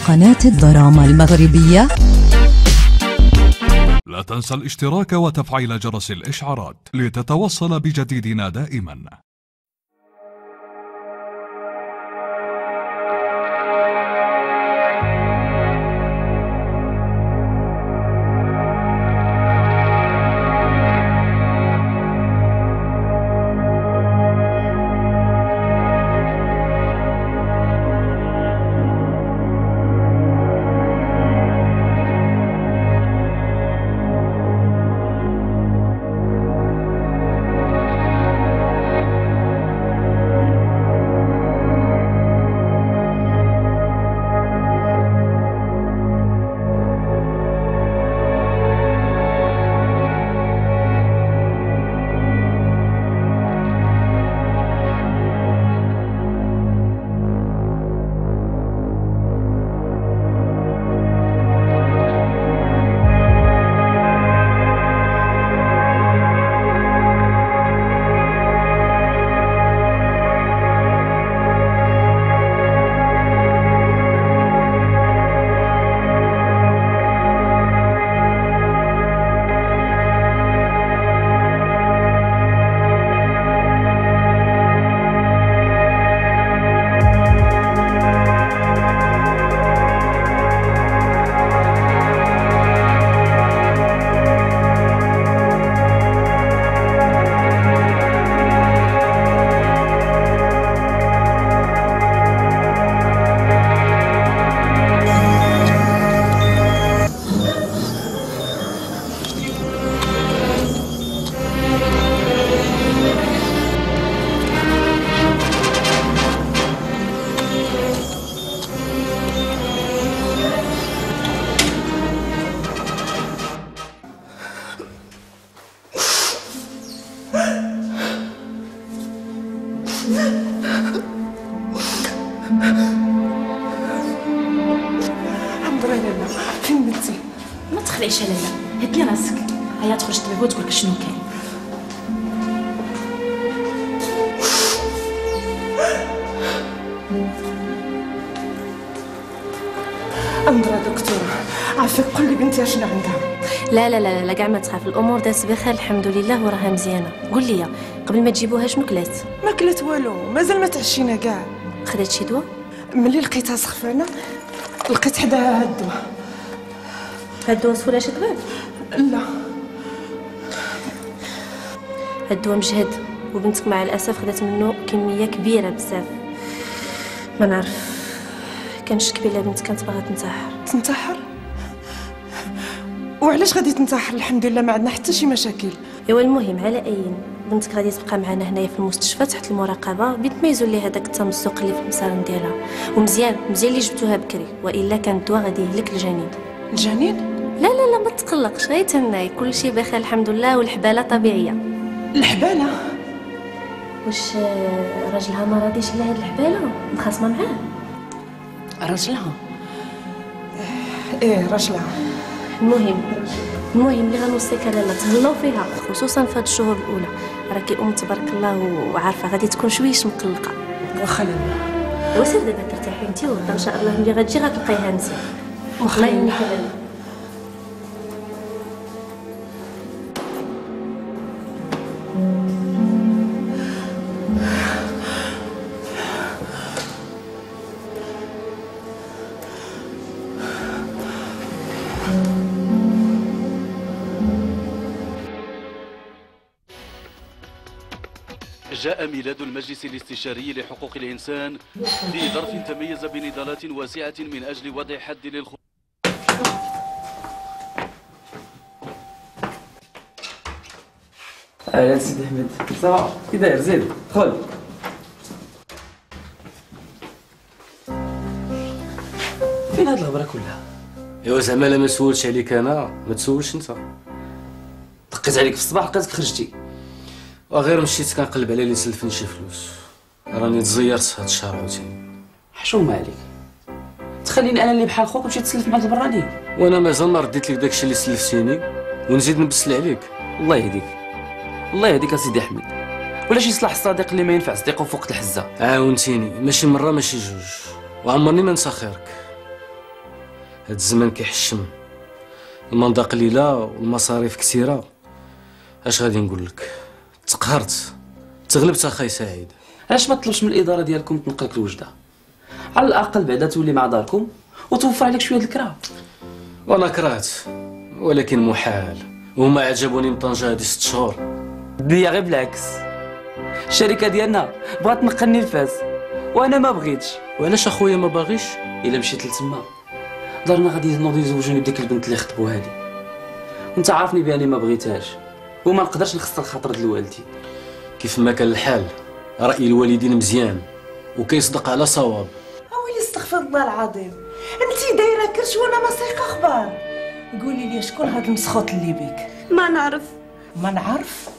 قناة الدراما المغربية. لا تنسى الاشتراك وتفعيل جرس الإشعارات لتتوصل بجديدنا دائما. عمري لالا فين بنتي؟ ما تخلعيش لالا، هدي راسك. هيا تخرج طبيبه وتقول لك شنو كاين. عمري دكتوره عافاك قول لي بنتي شنو عندها؟ لا لا لا لا كاع ما تخاف، الامور دازت بخير الحمد لله وراها مزيانه. قول لي قبل ما تجيبوها شنو كلات؟ ما كلات والو، مازال ما تعشينا كاع. خدات شي دواء؟ ملي لقيتها سخفانه لقيت حداها هاد الدواء. هاد الدواء سفولاش كباب؟ لا هاد الدواء مجهد، وبنتك مع الاسف خدات منه كميه كبيره بزاف. ما نعرف، كنشك بلا بنتك كانت باغا تنتحر. تنتحر؟ وعلاش غادي تنتحر؟ الحمد لله ما عندنا حتى شي مشاكل. ايوا المهم على اين بنتك غادي تبقى معنا هنايا في المستشفى تحت المراقبه، بيتميزوا لي هذاك التمزق اللي في المسار ديالها. ومزيان اللي جبتوها بكري، والا كان الدواء غادي يهلك الجنين. الجنين؟ لا لا لا ما تقلقش، غير تهناي كلشي بخير الحمد لله، والحباله طبيعيه. الحباله؟ واش راجلها ما راضيش على هاد الحباله؟ مخاصمه معاه؟ راجلها؟ ايه راجلها. المهم اللي غنوصيك لالا تهلاو فيها، خصوصا في هاد الشهور الاولى. راكي ام تبارك الله وعارفه غادي تكون شويش مقلقه. واخا لالا. وسير دابا ترتاحي انت، وان شاء الله ملي غتجي غتلقايها مزيان. واخا الله يهنيك لالا. جاء ميلاد المجلس الاستشاري لحقوق الإنسان في ظرف تميز بنضالات واسعة من أجل وضع حد للخروج. اهلا سيدي احمد، صافا كي داير؟ زيد دخل. فين هاد الهضره كلها؟ ايوا زعما لا ما سولتش عليك انا ما تسولش انت. دقيت عليك في الصباح لقيتك خرجتي. وغير مشيت كنقلب على اللي سلفني شي فلوس، راني تزيرت هاد الشهر عاوتاني. حشومه عليك، تخليني انا اللي بحال خوك نمشي تسلف مع البراني. وانا مازال ما رديت لك داكشي اللي سلفتيني ونزيد نبسل عليك. الله يهديك، الله يهديك اسيدي احمد. ولا شي صلاح الصديق اللي ما ينفع صديقه فوق الحزه. عاونتيني، ماشي مره ماشي جوج، وعمرني ما نسى خيرك. هاد الزمان كيحشم، المنطقة قليلة والمصاريف كثيرة. اش غادي نقول لك؟ تقهرت، تغلبت اخاي سعيد. علاش ما تطلبش من الاداره ديالكم تنقلك الوجده؟ على الاقل بعدا تولي مع داركم وتوفر عليك شويه الكرا. وانا كرهت، ولكن محال. وهما عجبوني من طنجة هادي 6 شهور. دنيا غير بالعكس، الشركه ديالنا بغات تنقلني لفاس وانا ما بغيتش. وعلاش اخويا ما باغيش؟ الا مشيت لتما دارنا غادي ينوضوا يزوجوني بديك البنت اللي خطبوا هادي، وانت عارفني باني ما بغيتهاش وما نقدرش نخسر الخاطر ديال والدي. كيف ما كان الحال، رأي الوالدين مزيان وكيصدق على صواب. اويلي استغفر الله العظيم، انتي دايره كرش وانا ما سايقه اخبار. قولي لي شكون هاد المسخوط اللي بيك؟ ما نعرف. ما نعرف.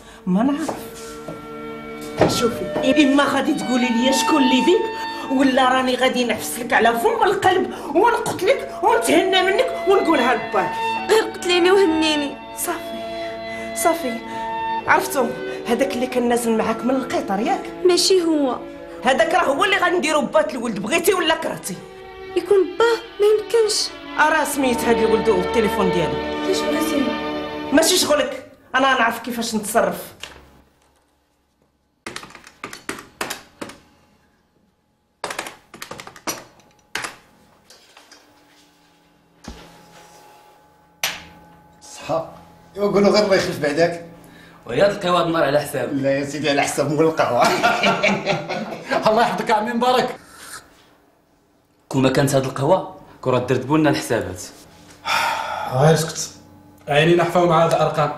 شوفي، اما غادي تقولي لي شكون اللي بيك ولا راني غادي نحفس لك على فم القلب ونقتلك ونتهنى منك ونقولها لباك. غير قتليني وهنيني. صافي عرفتو هذاك اللي كان نازل معاك من القطار ياك؟ ماشي هو هذاك راه هو اللي غنديرو بات الولد، بغيتي ولا كرهتي؟ يكون باه، ما يمكنش. راه سميت هاد الولد والتليفون ديالو. كيفاش بغيتي؟ ماشي شغلك، انا نعرف كيفاش نتصرف. صحا يقولوا غير الله يخلف بعداك. ويا تلقاو هاد النار على حساب. لا يا سيدي على حساب مول القهوه. الله يحفظك عمي مبارك. كون ما كانت هاد القهوه كون راه دردبوا لنا الحسابات. غير اسكت، عيني نحفاو مع هاد الارقام.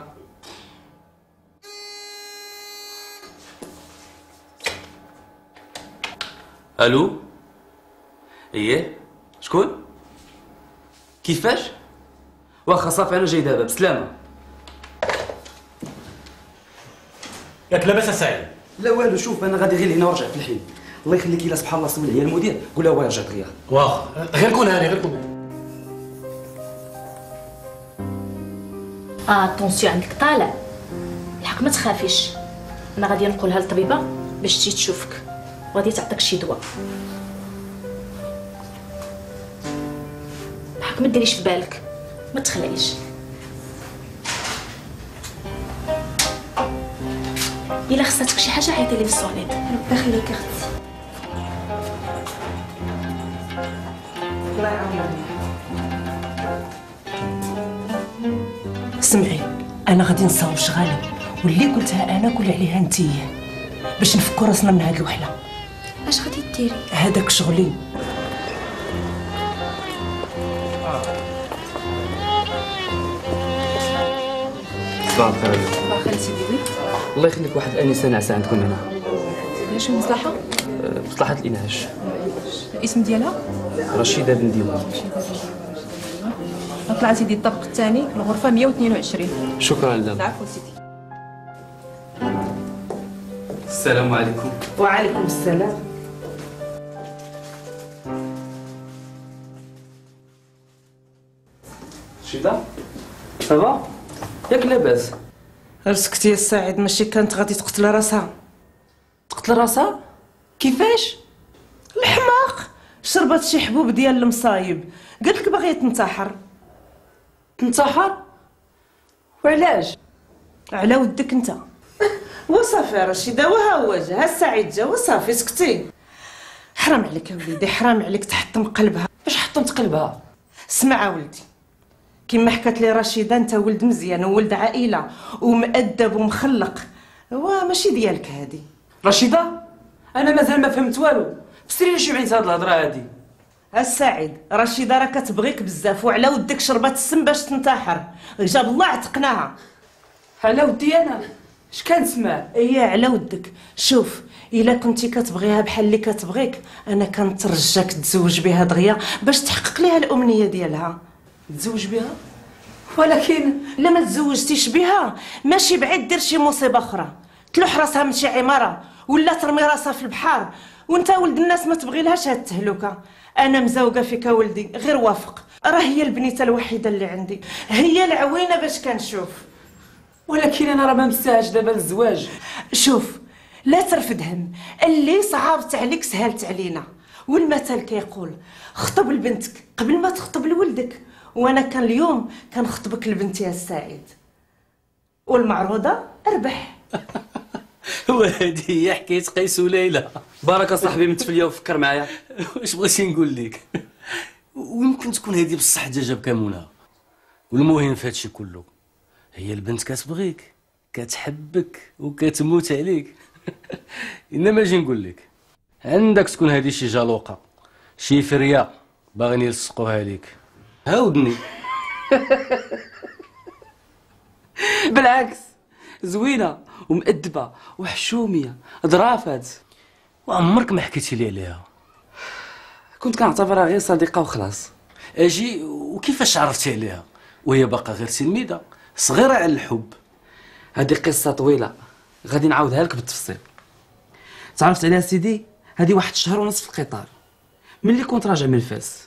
الو، اييه شكون؟ كيفاش؟ واخا صافي انا جاي دابا بسلامه. ياك لاباس سعيد؟ لا والو، شوف انا غادي غير هنا ورجع في الحين. الله يخليك، الا سبحان الله سول عليا المدير قول له هو رجع دغيا. واخا غير كون هاني، غير كون هاني. اتونسيون عندك طالع. الحق ما تخافيش، انا غادي نقولها للطبيبه باش تجي تشوفك وغادي تعطيك شي دواء. الحق ما ديريش في بالك، ما تخلعيش. الا خصاتك شي حاجه عيطي لي في الصونيط. ربي يخليك اختي. الله يعاونك. سمعي، انا غادي نصاوب شغالي واللي قلتها انا قولي عليها نتيا باش نفكوا راسنا من هاد الوحله. اش غادي ديري؟ هذاك شغلي. صباح الخير. صباح الخير سيدي. الله يخليك، واحد الانسه ناعسه عندكم هنا. اش المصلحه؟ مصلحه الانعاش. الاسم ديالها؟ رشيده بن ديوان. طلع سيدي الطابق الثاني الغرفه 122. شكرا لله. العفو سيدي. السلام عليكم. وعليكم السلام. رشيده صافا؟ ياك لاباس؟ غير سكتي يا سعيد، ماشي كانت غادي تقتل راسها. تقتل راسها؟ كيفاش؟ الحماق شربت شي حبوب ديال المصايب، قالت لك باغيه تنتحر. تنتحر؟ وعلاش؟ على ودك انت. وصافي رشيده، وها هو جا، ها سعيد جا وصافي سكتي. حرام عليك يا وليدي، حرام عليك تحطم قلبها. باش حطمت قلبها؟ اسمع ولدي، كما حكات لي رشيده انت ولد مزيان وولد عائله ومؤدب ومخلق، هو ماشي ديالك هادي. رشيده انا مازال ما فهمت والو، فسري لي شي بعيد هاد الهضره هادي. السعيد رشيده راه كتبغيك بزاف وعلى ودك شربت السم باش تنتحر، جاب الله عتقناها. على ودي انا اش كنسمع؟ ايه على ودك. شوف الا كنتي كتبغيها بحال اللي كتبغيك انا كنترجاك تزوج بها دغيا باش تحقق ليها الامنيه ديالها. تزوج بها؟ ولكن الا ما تزوجتيش بها ماشي بعيد دير شي مصيبه اخرى، تلوح راسها من شي عماره ولا ترمي راسها في البحر وانت ولد الناس ما تبغي لهاش هاد التهلكه. انا مزوقه فيك ولدي، غير وافق، راه هي البنيته الوحيده اللي عندي، هي العوينه باش كنشوف. ولكن انا راه ما مستعدش دابا للزواج. شوف لا ترفد هم، اللي صعبت عليك سهلت علينا، والمثل كيقول خطب لبنتك قبل ما تخطب لولدك، وانا كان اليوم كنخطبك لبنتي السعيد، والمعروضه اربح. وهذه هي حكايه قيس وليلى. بارك صاحبي متفليه وفكر معايا. واش بغيتي نقول لك؟ ويمكن تكون هذه بصح دجا بكمونها. والمهم في هادشي كله هي البنت كتبغيك، كتحبك وكتموت عليك. انما اجي نقول لك، عندك تكون هذه شي جالوقه، شي فريه باغيين يلصقوها ليك. هاودني. بالعكس زوينه ومؤدبه وحشوميه ظرافات. وعمرك ما حكيتي لي عليها. كنت كنعتبرها غير صديقه وخلاص. اجي وكيفاش عرفتي عليها وهي باقا غير تلميذه صغيره على الحب؟ هذه قصه طويله غادي نعاودها لك بالتفصيل. تعرفت عليها سيدي هذه واحد شهر ونص في القطار ملي كنت راجع من فاس.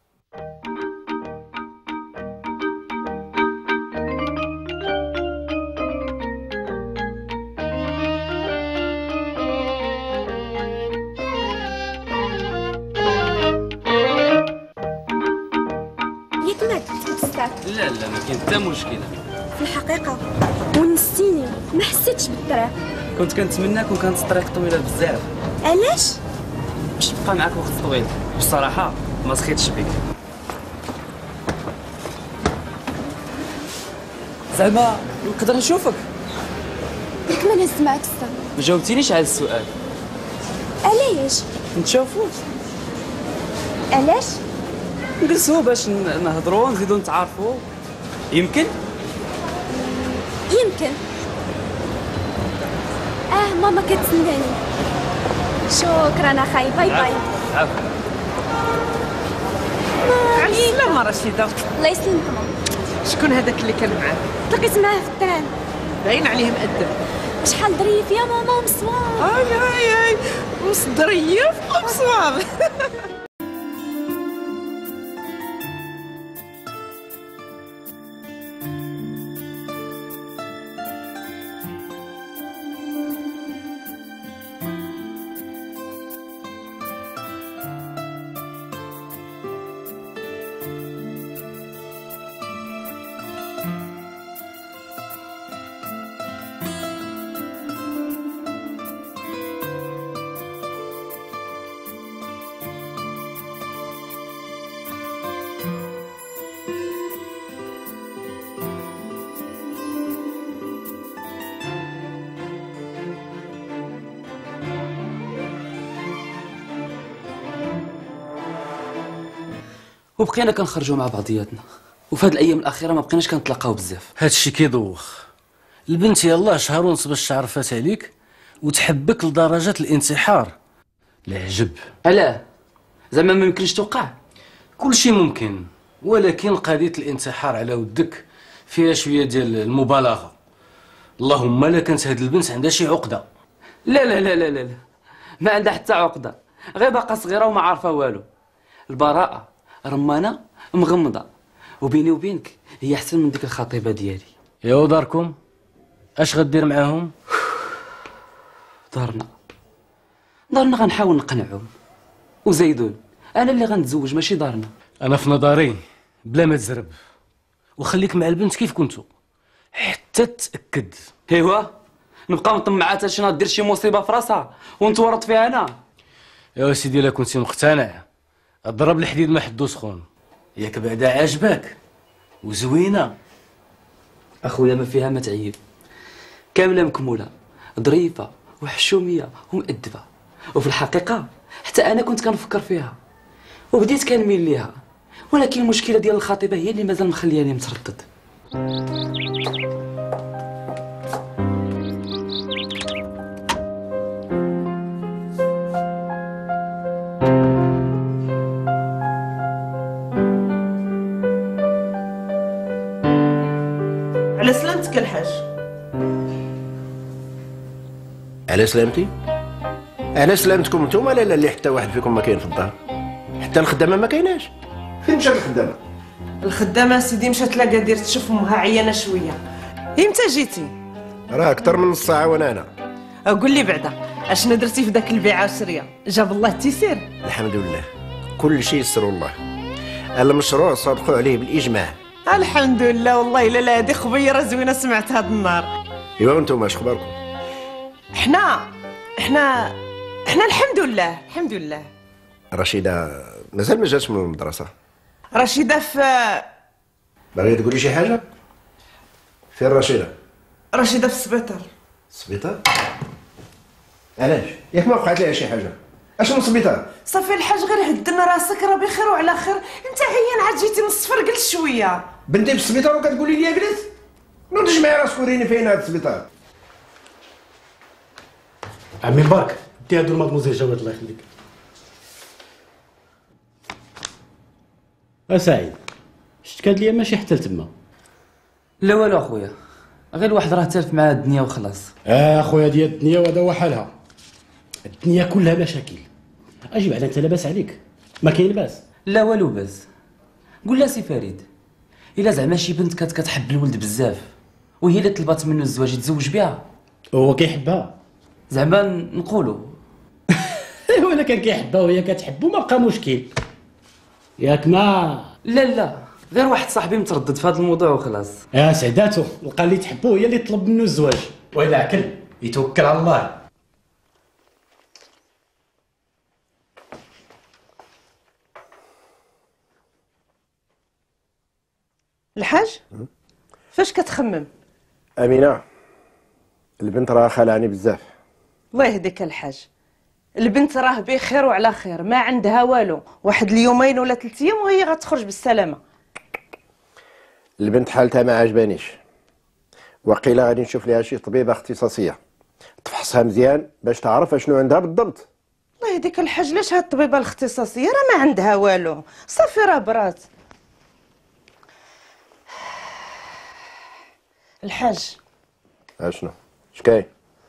لا ما كاين حتى مشكله. في الحقيقه ونستيني ما حسيتش بالطريق. كنت كنتمنى كون كانت الطريق طويله بزاف. علاش؟ باش نبقى معاك وقت طويل. بصراحه ما سخيتش بك. زعما نقدر نشوفك؟ ياك ما نهز معاك الصا. ما جاوبتينيش على السؤال. علاش؟ نتشافوا. علاش؟ نجلسوا باش نهضروا ونزيدوا نتعارفوا. يمكن ماما كتسناني. شكرا اخاي. باي باي. عفوا. عسلامة رشيدة. الله يسلمك ماما. شكون هذاك اللي كان معاك؟ تلاقيت معاه في التران. باين عليه مؤدب. شحال ظريف يا ماما ومصواب. اي ظريف ومصواب. وبقينا كنخرجوا مع بعضياتنا، وفي هاد الايام الاخيره ما بقيناش كنتلاقاو بزاف. هادشي كيدوخ. البنت يلاه شهر ونص باش تعرفات عليك وتحبك لدرجه الانتحار. العجب. علاه؟ زعما ما يمكنش توقع؟ كلشي ممكن، ولكن قضيه الانتحار على ودك فيها شويه ديال المبالغه. اللهم لا كانت هاد البنت عندها شي عقده. لا لا لا لا لا ما عندها حتى عقده، غير باقا صغيره وما عارفه والو. البراءه رمانه مغمضه، وبيني وبينك هي احسن من ديك الخطيبه ديالي. يا وداركم اش غدير معاهم؟ دارنا غنحاول نقنعهم. وزيدون انا اللي غنتزوج ماشي دارنا. انا في نظري بلا ما تزرب وخليك مع البنت كيف كنتو حتى تاكد. ايوا نبقى مطمعات شي نهار دير شي مصيبه في راسها ونتورط فيها انا. يا سيدي الا كنتي مقتنع اضرب الحديد ما حدو سخون. ياك بعدا عاجباك وزوينه اخويا ما فيها ما تعيب، كامله مكموله، ظريفه وحشوميه ومؤدبه. وفي الحقيقه حتى انا كنت كنفكر فيها وبديت كنميل ليها، ولكن المشكله ديال الخطيبه هي اللي مازال مخلياني متردد. على سلامتك الحاج. على سلامتي؟ على سلامتكم نتوما؟ لا اللي حتى واحد فيكم ما كاين في الدار، حتى الخدامه ما كايناش. فين مشات الخدامه؟ الخدامه سيدي مشات لاكادير تشوف امها عيانه شويه. امتى جيتي؟ راه اكثر من نص ساعه وانا هنا. قول لي بعدا اشنو درتي في داك البيعه والشريه؟ جاب الله التيسير؟ الحمد لله كل شيء يسر الله. المشروع صادقوا عليه بالاجماع. الحمد لله. والله لا هذه خبيره زوينه سمعت هذا النهار. ايوا وانتم اش اخباركم؟ احنا الحمد لله الحمد لله. رشيده مازال ما جاتش من المدرسه. رشيده باغي تقولي شي حاجه؟ فين رشيده؟ رشيده في السبيطار. السبيطار؟ علاش؟ ياك ما وقعت لها شي حاجه؟ اشنو السبيطار؟ صافي الحاج غير هدن راسك راه بخير وعلى خير. انت عيان عاد جيتي نصفر جلس شويه. بنتي في السبيطار وكتقولي لي جلس؟ نوض جمعي راسك وريني فين هذا السبيطار. عمي مبارك دي هادو المدموزيل جواد الله يخليك. سعيد شفت كاد ليا ماشي حتى لتما. لا والو اخويا، غير واحد راه تالف مع الدنيا وخلاص. اخويا ديال الدنيا وهذا هو حالها. الدنيا كلها مشاكل. اجي بعدا انت لاباس عليك؟ ما كاين باس؟ لا والو باس. قول لها سي فريد، الا زعما شي بنت كانت كتحب الولد بزاف وهي اللي طلبات منه الزواج يتزوج بها. هو كيحبها زعما نقولوا. ولا كان كيحبها وهي كتحبو ما بقى مشكل ياك ما. لا غير واحد صاحبي متردد في هذا الموضوع وخلاص. يا سعداتو لقى اللي تحبو هي اللي طلب منه الزواج، وإلا عقل يتوكل على الله. الحاج فاش كتخمم؟ امينه البنت راه خلعني بزاف. الله يهديك الحاج. البنت راه بخير وعلى خير، ما عندها والو، واحد اليومين ولا 3 ايام وهي غتخرج بالسلامه. البنت حالتها ما عجبانيش، وقيله غادي نشوف ليها شي طبيبه اختصاصيه تفحصها مزيان باش تعرف اشنو عندها بالضبط. الله يهديك الحاج، علاش هاد الطبيبه الاختصاصيه راه ما عندها والو، صافي راه برات. الحاج اشنو اش كاين؟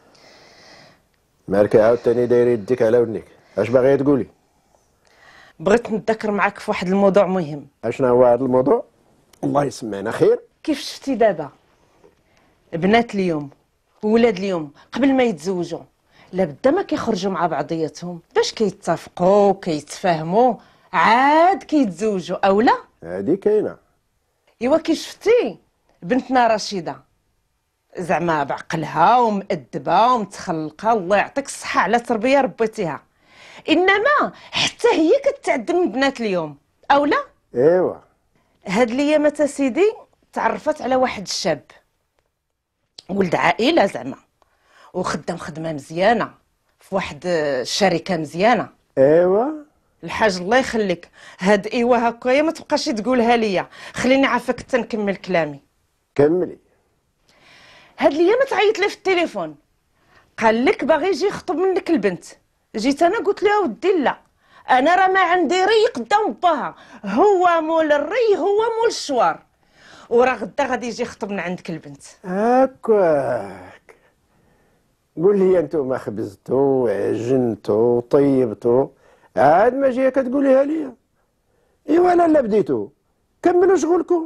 مالك عاوتاني داير يديك على ودنيك؟ اش باغيه تقولي؟ بغيت نتذكر معاك في واحد الموضوع مهم. اشنو هو هذا الموضوع؟ الله يسمعنا خير. كيف شفتي دابا بنات اليوم وولاد اليوم قبل ما يتزوجوا لابد ما كيخرجوا مع بعضياتهم باش كيتفقوا كيتفاهموا عاد كيتزوجوا او لا؟ هادي كاينه. ايوا كي شفتي بنتنا رشيده زعما بعقلها ومؤدبه ومتخلقه، الله يعطيك الصحه على تربيه ربيتيها، انما حتى هي كتعدم من بنات اليوم او لا؟ ايوا هاد الايامات سيدي تعرفت على واحد الشاب ولد عائله زعما وخدام خدمه مزيانه في واحد الشركه مزيانه. ايوا الحاج الله يخليك، هاد ايوا هكايا ما تبقاش تقولها ليا، خليني عافاك حتى نكمل كلامي. كملي. هاد الايام تعيط لي في التليفون قال لك باغي يجي يخطب منك البنت. جيت انا قلت له ودي لا، انا راه ما عندي ري قدام باها، هو مول الري هو مول الشوار، وراه غدا غادي يجي يخطب من عندك البنت. هكاك قول لي انتوما خبزتو وعجنتو وطيبتو عاد ما جايه كتقوليها ليا؟ ايوا لا بديتو كملوا شغلكم.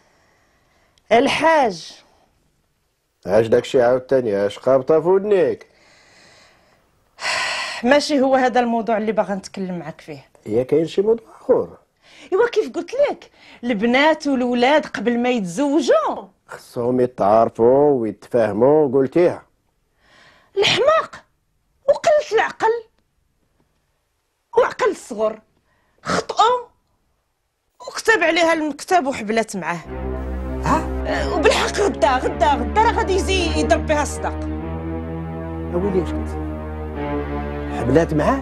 الحاج اش داكشي عاوتاني اش خابطه في ودنيك؟ ماشي هو هذا الموضوع اللي باغا نتكلم معك فيه. هي كاين شي موضوع اخر؟ ايوا كيف قلت لك البنات والولاد قبل ما يتزوجوا خصهم يتعارفوا ويتفاهموا. قلتيها. الحماق وقلة العقل وعقل الصغر خطأوا وكتب عليها المكتب وحبلت معاه. وبالحق غدا راه غادي يجي يضرب بها الصداق. اويلي اش قلت؟ حبلات معاه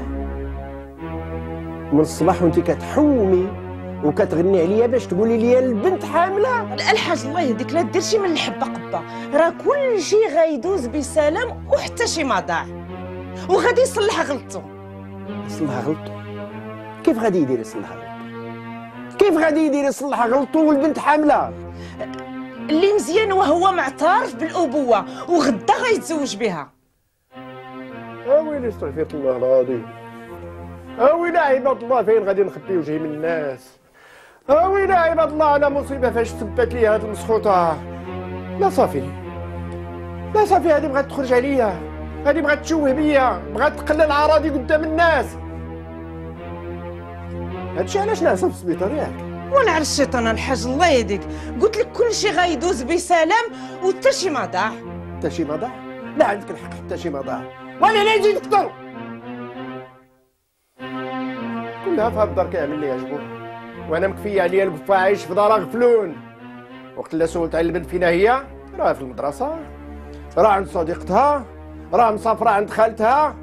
من الصباح وانت كتحومي وكتغني عليا باش تقولي لي البنت حامله. الحاج الله يهديك لا دير شي من الحبه قبه، راه كل شيء غيدوز بسلام وحتى شي ما ضاع وغادي يصلح غلطو. يصلح غلطو؟ كيف غادي يدير يصلح غلطو؟ كيف غادي يدير يصلح غلطو والبنت حامله؟ اللي مزيان وهو معترف بالابوه وغدا غيتزوج بها. اويلي استغفر الله العظيم. اويلي عباد الله فين غادي نخبي وجهي من الناس؟ اويلي عباد الله على مصيبه فاش تبت لي هاد المسخوطه. لا صافي هادي بغات تخرج عليا، هادي بغات تشوه بيا، بغات تقلل عراضي قدام الناس. هادشي علاش نعسو في السبيطار ياك؟ ونعرف الشيطان الحاج الله يهديك، قلت لك كل شيء غيدوز بسلام وحتى شي ما ضاع. حتى شي ما ضاع؟ لا عندك الحق، حتى شي ما ضاع، وانا لا نزيد نكثر. كلها في الدار كيعمل اللي يعجبو، وانا مكفيه عليا القفا عايش في دار غفلون. وقت اللي سولت على البنت فينا هي، راه في المدرسه، راه عند صديقتها، راه مسافره عند خالتها.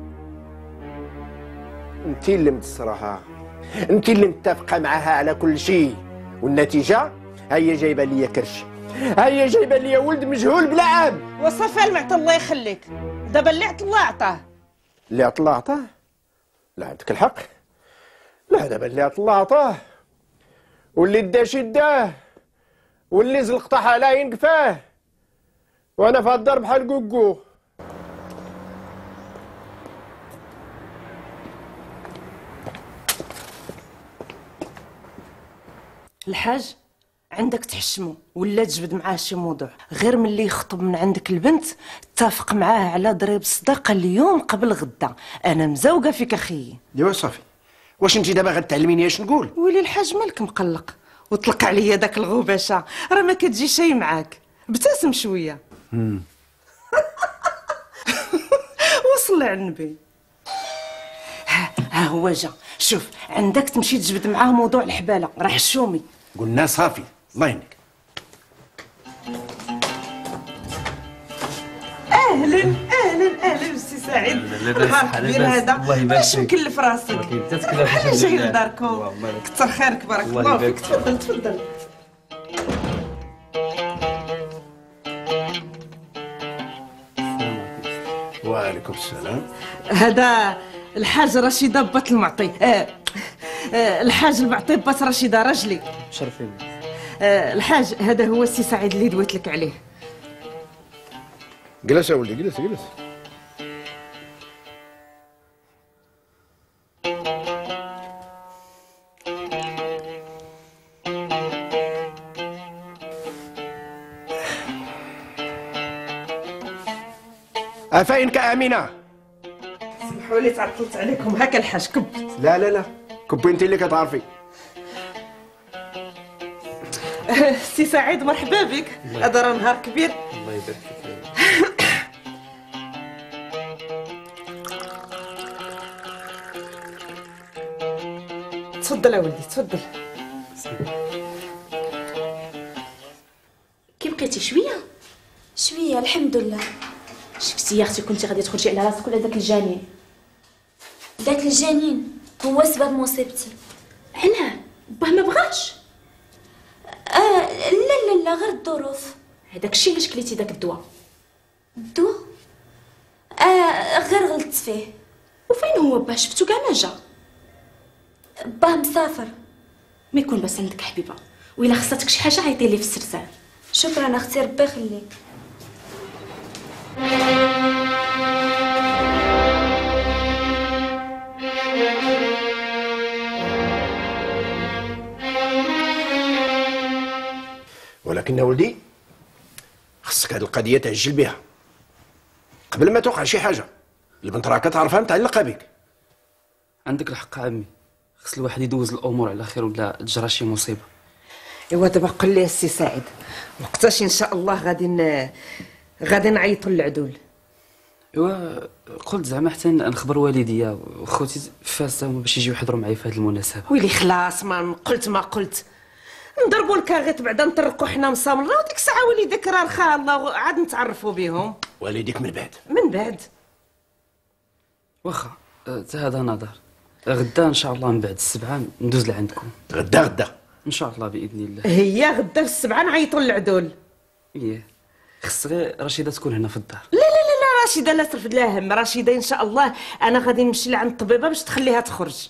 انت اللي متصراها، انت اللي متفقه معاها على كل شيء، والنتيجه هي جايبه ليا كرش، هي جايبه ليا ولد مجهول بلا اب. وصافي المعطى الله يخليك، دابا اللي عطى الله عطاه. اللي عطى الله عطاه؟ لا عندك الحق، لا دابا اللي عطى الله عطاه، واللي دا شداه، واللي زلق طاح على ينقفاه، وانا في الدار بحال كوكو. الحاج عندك تحشمو ولا تجبد معاه شي موضوع، غير ملي يخطب من عندك البنت اتفق معاه على ضريب الصداقه اليوم قبل غدا. انا مزوقه فيك اخيي. ايوا صافي، واش انت دابا غتعلميني اش نقول؟ ولي الحاج مالك مقلق وطلق عليا داك الغباشه، راه ما كتجي شي معاك، ابتسم شويه. وصل على النبي. ها هو جا، شوف عندك تمشي تجبد معاه موضوع الحباله، راه حشومي. قلنا صافي، الله يهنيك. اهلا اهلا اهلا سي سعيد. نهار كبير هذا، باش مكلف راسك؟ انا جاي لداركم، كثر خيرك بارك الله فيك. تفضل تفضل. وعليكم السلام. هذا الحاج رشيده بات المعطي، الحاج المعطي بات رشيده راجلي. شرفيني. الحاج هذا هو السي سعيد اللي دويت لك عليه. جلس يا ولدي، جلس جلس. أفاينك آمنة؟ سمحوا لي تعطلت عليكم، هكا الحاج كب. لا لا لا، كبي انت اللي كتعرفي. سي سعيد مرحبا بك، هذا راه نهار كبير. الله يبارك فيك. تفضل يا ولدي تفضل. كي بقيتي شويه شويه الحمد لله. شفتي يا اختي كنتي غادي تخرجي على راسك ولا داك الجنين؟ داك الجنين هو سبب مصيبتي. علاه باه ما بغاش؟ لا لا لا، غير الظروف. هذاك الشيء علاش كليتي داك الدواء؟ الدواء غير غلطت فيه. وفين هو باه؟ شفتو كاع ما جا. باه مسافر. ما يكون باس عندك حبيبه، وإلا خصاتك شي حاجه عيطي لي في السرسال. شكرا اختي، ربي يخليك. ولكن ولدي خصك هذه القضيه تعجل بها قبل ما توقع شي حاجه. البنت راه كتعرفها متعلقه بك. عندك الحق عمي، خص الواحد يدوز الامور على خير ولا تجرى شي مصيبه. ايوا دابا قل لي السي سعيد، وقتاش ان شاء الله غادي نعيطوا للعدول؟ ايوا قلت زعما حتى نخبر والديا وخوتي فاسه باش يجيو يحضروا معايا في هذه المناسبه. ويلي خلاص ما قلت ما قلت، نضربوا الكاغيط بعدا نطرقوا حنا مصامره، وديك الساعه والديك راه رخا الله عاد نتعرفوا بهم. والديك من بعد؟ من بعد واخا حتى هذا نظر. غدا ان شاء الله من بعد السبعه ندوز لعندكم. غدا ان شاء الله باذن الله. هي غدا في السبعه نعيطوا للعدول. ايه خص غير رشيده تكون هنا في الدار. لا لا لا لا، رشيده لا ترفد لها هم، رشيده ان شاء الله انا غادي نمشي لعند الطبيبه باش تخليها تخرج.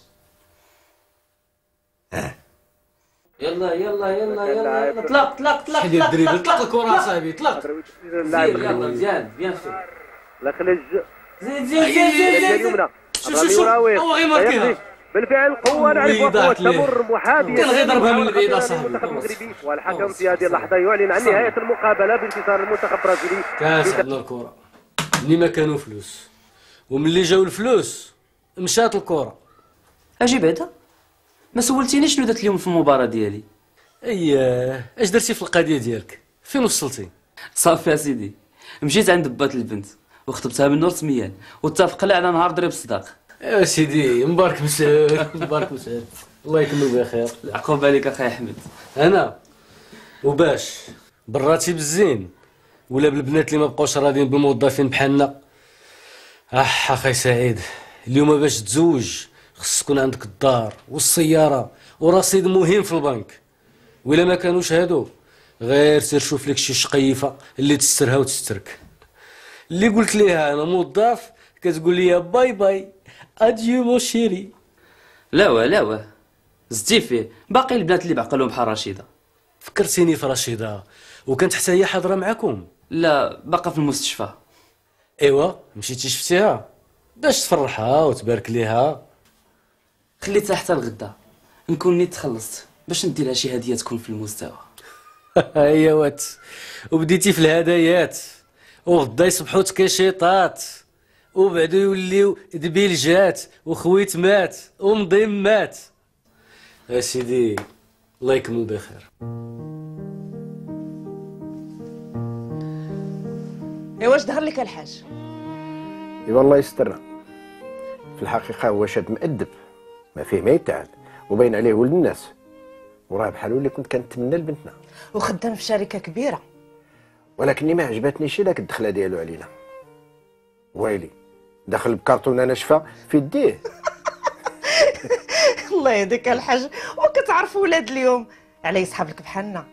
يلا يلا يلا يلا طلق طلق طلق حيدي الدريبه، طلق الكره صاحبي، طلق. زيد يلا مزيان بيان في. لا خلي زيد زيد زيد اليمنى. شوف هو غير ماركيها بالفعل قوة نعرف وقوة تمر محاذية. كان غيضربها من البعيد اصاحبي. المنتخب المغربي والحكم في هذه اللحظة يعلن عن نهاية المقابلة بانتصار المنتخب البرازيلي. كنسحبنا الكرة ملي ما كانوا فلوس، وملي جاو الفلوس مشات الكرة. اجي بعدا ما سولتينيش شنو درت اليوم في المباراة ديالي. اييه، اش درتي في القضيه ديالك؟ فين وصلتي؟ صافي يا سيدي، مشيت عند بات البنت وخطبتها منه رسميا واتفقنا على نهار ضرب الصداق. يا سيدي مبارك مسعود، مبارك مسعود، الله يكمل بخير. العقوبه عليك اخي احمد. انا وباش بالراتب الزين ولا بالبنات اللي ما بقاوش راضيين بالموظفين بحالنا. اخي سعيد، اليوم باش تزوج خص تكون عندك الدار والسياره ورصيد مهم في البنك، وإلا ما كانوش هادو غير سير شوف لك شي شقيفه اللي تسترها وتسترك. اللي قلت ليها انا موظف كتقول لي باي باي اديو مو شيري. لا زدتي فيه، باقي البنات اللي بعقلهم بحال رشيده. فكرتيني في رشيده، وكانت حتى هي حاضره معكم؟ لا باقا في المستشفى. ايوا مشيتي شفتيها باش تفرحها وتبارك ليها؟ خليتها حتى الغدا نكون نيت تخلصت باش ندير لها شي هديه تكون في المستوى. هيا وات، وبديتي في الهدايات وغدا يصبحوا تكاشيطات وبعدو يوليو دبيلجات وخويتمات ومضمات. يا سيدي الله يكمل بخير. ايوا اش ظهر لك الحاج؟ ايوا الله يسترنا. في الحقيقه هو شاب مؤدب ما فيه ما يتعب وباين عليه ولد الناس، وراه بحالو اللي كنت كنتمنى لبنتنا. وخدام في شركه كبيره، ولكني ما عجبتنيش داك الدخله ديالو علينا. ويلي دخل بكرتونه ناشفه في يديه. الله يهديك الحاج، وكتعرف ولاد اليوم على يسحب لك بحالنا.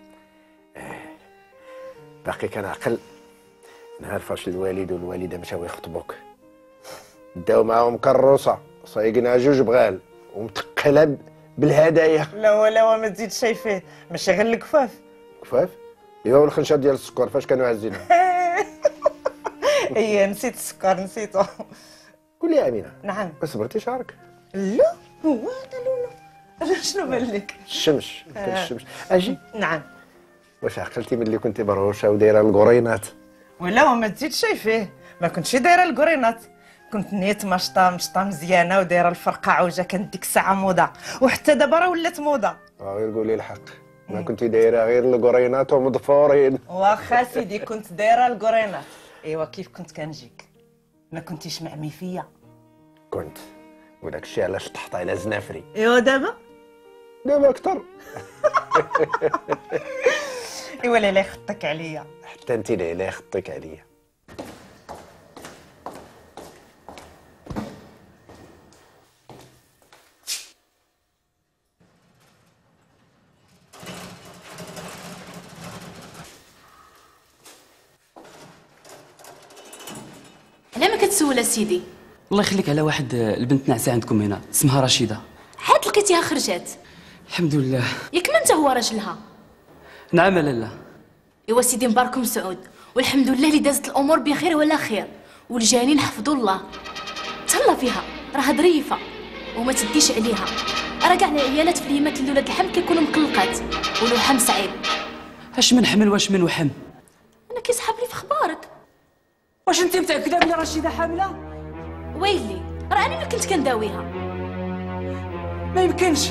باقي كنعقل نهار فاش الوالد والوالده مشاو يخطبوك، داو معاهم كروسه صايقنا جوج بغال ومتقله بالهدايا. لا ما تزيد شي فيه، ماشي غير الكفاف. كفاف؟ ايوا والخنشه ديال السكر فاش كانوا عازينها. ايه نسيت السكر نسيتو. قول لي امينه. نعم. ما صبرتي شعرك؟ لا هو هذا لولو. شنو بان لك؟ الشمس الشمس. اجي. نعم. واش عقلتي ملي كنتي مروشه ودايره القرينات؟ ولا ما تزيد شي فيه، ما كنتش دايره القرينات، كنت نيت مشطه مزيانه ودايره الفرقه عوجه، كانت ديك الساعه موضه، وحتى دابا راه ولات موضه. غير قولي الحق، ما كنتي دايره غير القرينات ومضفورين. واخا سيدي كنت دايره القرينات. ايوا كيف كنت كنجيك؟ ما كنتيش معمي فيا. كنت، وداك الشيء علاش طحت على زنافري. ايوا دابا اكثر. ايوا لا يخطك عليا. حتى انت لا يخطك عليا. علاه ما كتسول اسيدي؟ الله يخليك على واحد البنت نعسه عندكم هنا اسمها رشيده. حيت لقيتيها خرجات؟ الحمد لله. ياك ما انت هو راجلها؟ نعم لالا. ايوا سيدي مبارك مسعود، والحمد لله اللي دازت الامور بخير ولا خير، والجانين حفظوا الله. تهلا فيها راها ظريفه وما تديش عليها، راه كاع العيالات في اليمات اللي ولاد الحمل كيكونوا مقلقات والوحم صعيب. اش من حمل واش من وحم؟ انا كيسحب لي في اخبارك. واش انت متاكده بلي رشيده حامله؟ ويلي راه انا اللي كنت كنداويها. ما يمكنش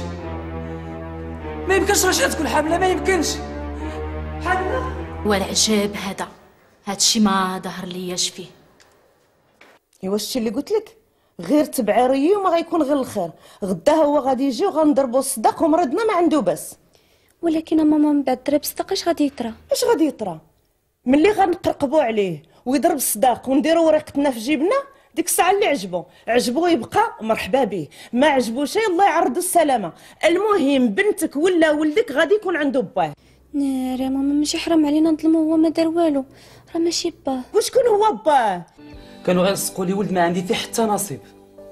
رشيده تكون حامله، ما يمكنش حامله. والعجاب هادشي ما ظهر لياش فيه. ايوا شتي اللي قلت لك، غير تبعي ريي وما غيكون غير الخير. غدا هو غادي يجي وغنضربوا الصداق ومرضنا ما عنده باس. ولكن ماما من بعد ضرب الصداق اش غادي يطرى؟ اش غادي يطرى؟ ملي غنقرقبوا عليه ويضرب الصداق ونديروا ورقتنا في جيبنا، ديك الساعه اللي عجبو يبقى مرحبا به، ما عجبوش الله يعرض السلامه. المهم بنتك ولا ولدك غادي يكون عنده باه. ناري يا ماما ماشي حرام علينا نظلمو، هو ما دار والو، راه ماشي باه. وشكون هو باه؟ كانوا غيلصقوا لي ولد ما عندي فيه حتى نصيب.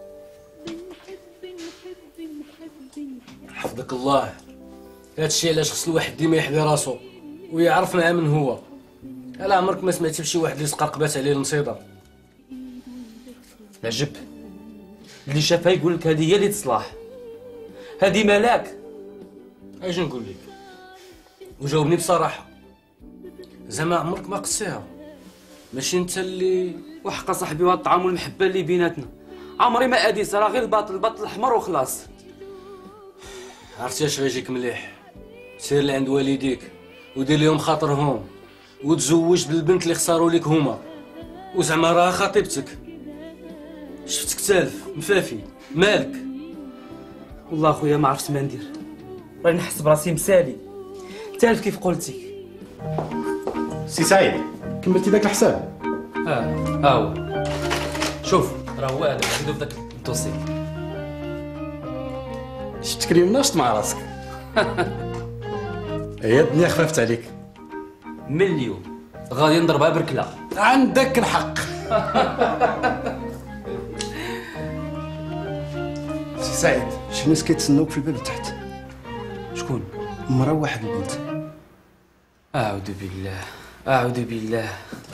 حفظك الله. هادشي علاش خص الواحد ديما يحمي راسو ويعرف مع من هو. الا عمرك ما سمعتي بشي واحد اللي سقرقبات عليه المصيده. عجب اللي شافها يقول لك هذه هي اللي تصلاح، هذه ملاك. اجي نقول لك وجاوبني بصراحه، زعما عمرك ما قصيها؟ ماشي انت اللي وحق صاحبي وهاد الطعام والمحبه اللي بيناتنا عمري ما اديس، راه غير الباطل الاحمر وخلاص. عرفتي اش غيجيك مليح؟ سير لعند والديك ودير لهم خاطرهم وتزوج بالبنت اللي اختاروا لك هما، وزعما راها خطيبتك. شفتك تالف مفافي مالك؟ والله اخويا ما عرفت ما ندير، راني نحس براسي مسالي تالف كيف قلتي. سي سعيد كملتي داك الحساب؟ هو شوف راه هو هذا عنده في داك الدوسي. شفتك اليوم ناشط مع راسك. هي الدنيا خففت عليك. من اليوم غادي نضربها بركله. عندك الحق. سي سعيد شي ناس كيتسناوك في الباب تحت. شكون؟ مرا واحد البنت. اعوذ بالله اعوذ بالله.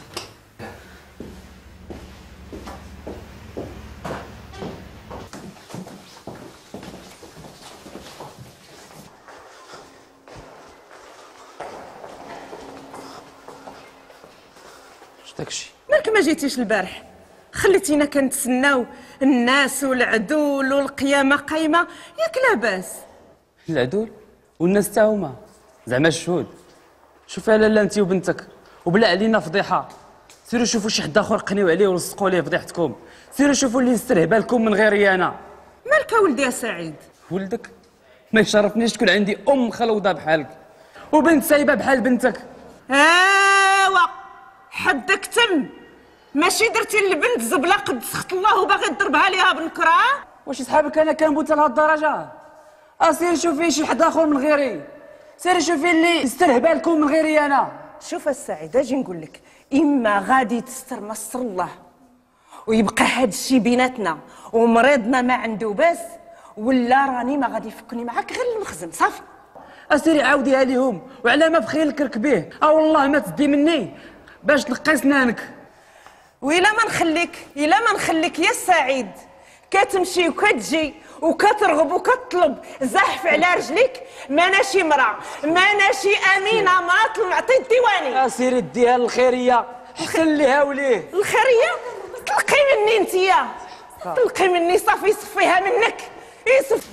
داكشي مالك ما جيتيش البارح؟ خليتينا كنتسناو الناس والعدول والقيامه قايمه، ياك لاباس؟ العدول والناس تا هما زعما الشهود. شوفي يا لاله انت وبنتك وبلا علينا فضيحه. سيروا شوفوا شي حد اخر قنيو عليه ولصقوا ليه فضيحتكم. سيروا شوفوا اللي يسترهبها لكم من غيري انا. مالك ولدي يا سعيد؟ ولدك ما يشرفنيش تكون عندي ام خلوضه بحالك وبنت سايبه بحال بنتك. ايوا حدك تم. ماشي درتي للبنت زبله قد سخط الله وباغي تضربها ليها بنكره؟ واش صحابك انا كنبوت لهاد الدرجه؟ سير شوفي شي حد اخر من غيري. سير شوفي اللي يسترهبها لكم من غيري انا. شوف السعيد اجي نقول لك، اما غادي تستر ما استر الله ويبقى هاد الشي بيناتنا ومريضنا ما عنده باس، ولا راني ما غادي يفكني معاك غير المخزن صافي. اسيري عاوديها ليهم وعلى ما بخيلك ركبيه. والله ما تدي مني باش تلقي سنانك. وإلا ما نخليك إلا ما نخليك يا سعيد كتمشي وكتجي وكترغب وكتطلب زحف على رجليك، ماناشي مرا ماناشي امينه ما طلعتي الديواني. سيري ديها للخيريه حسن ليها وليه. الخيريه تلقي مني انتيا، تلقي مني صافي يصفيها منك يصف.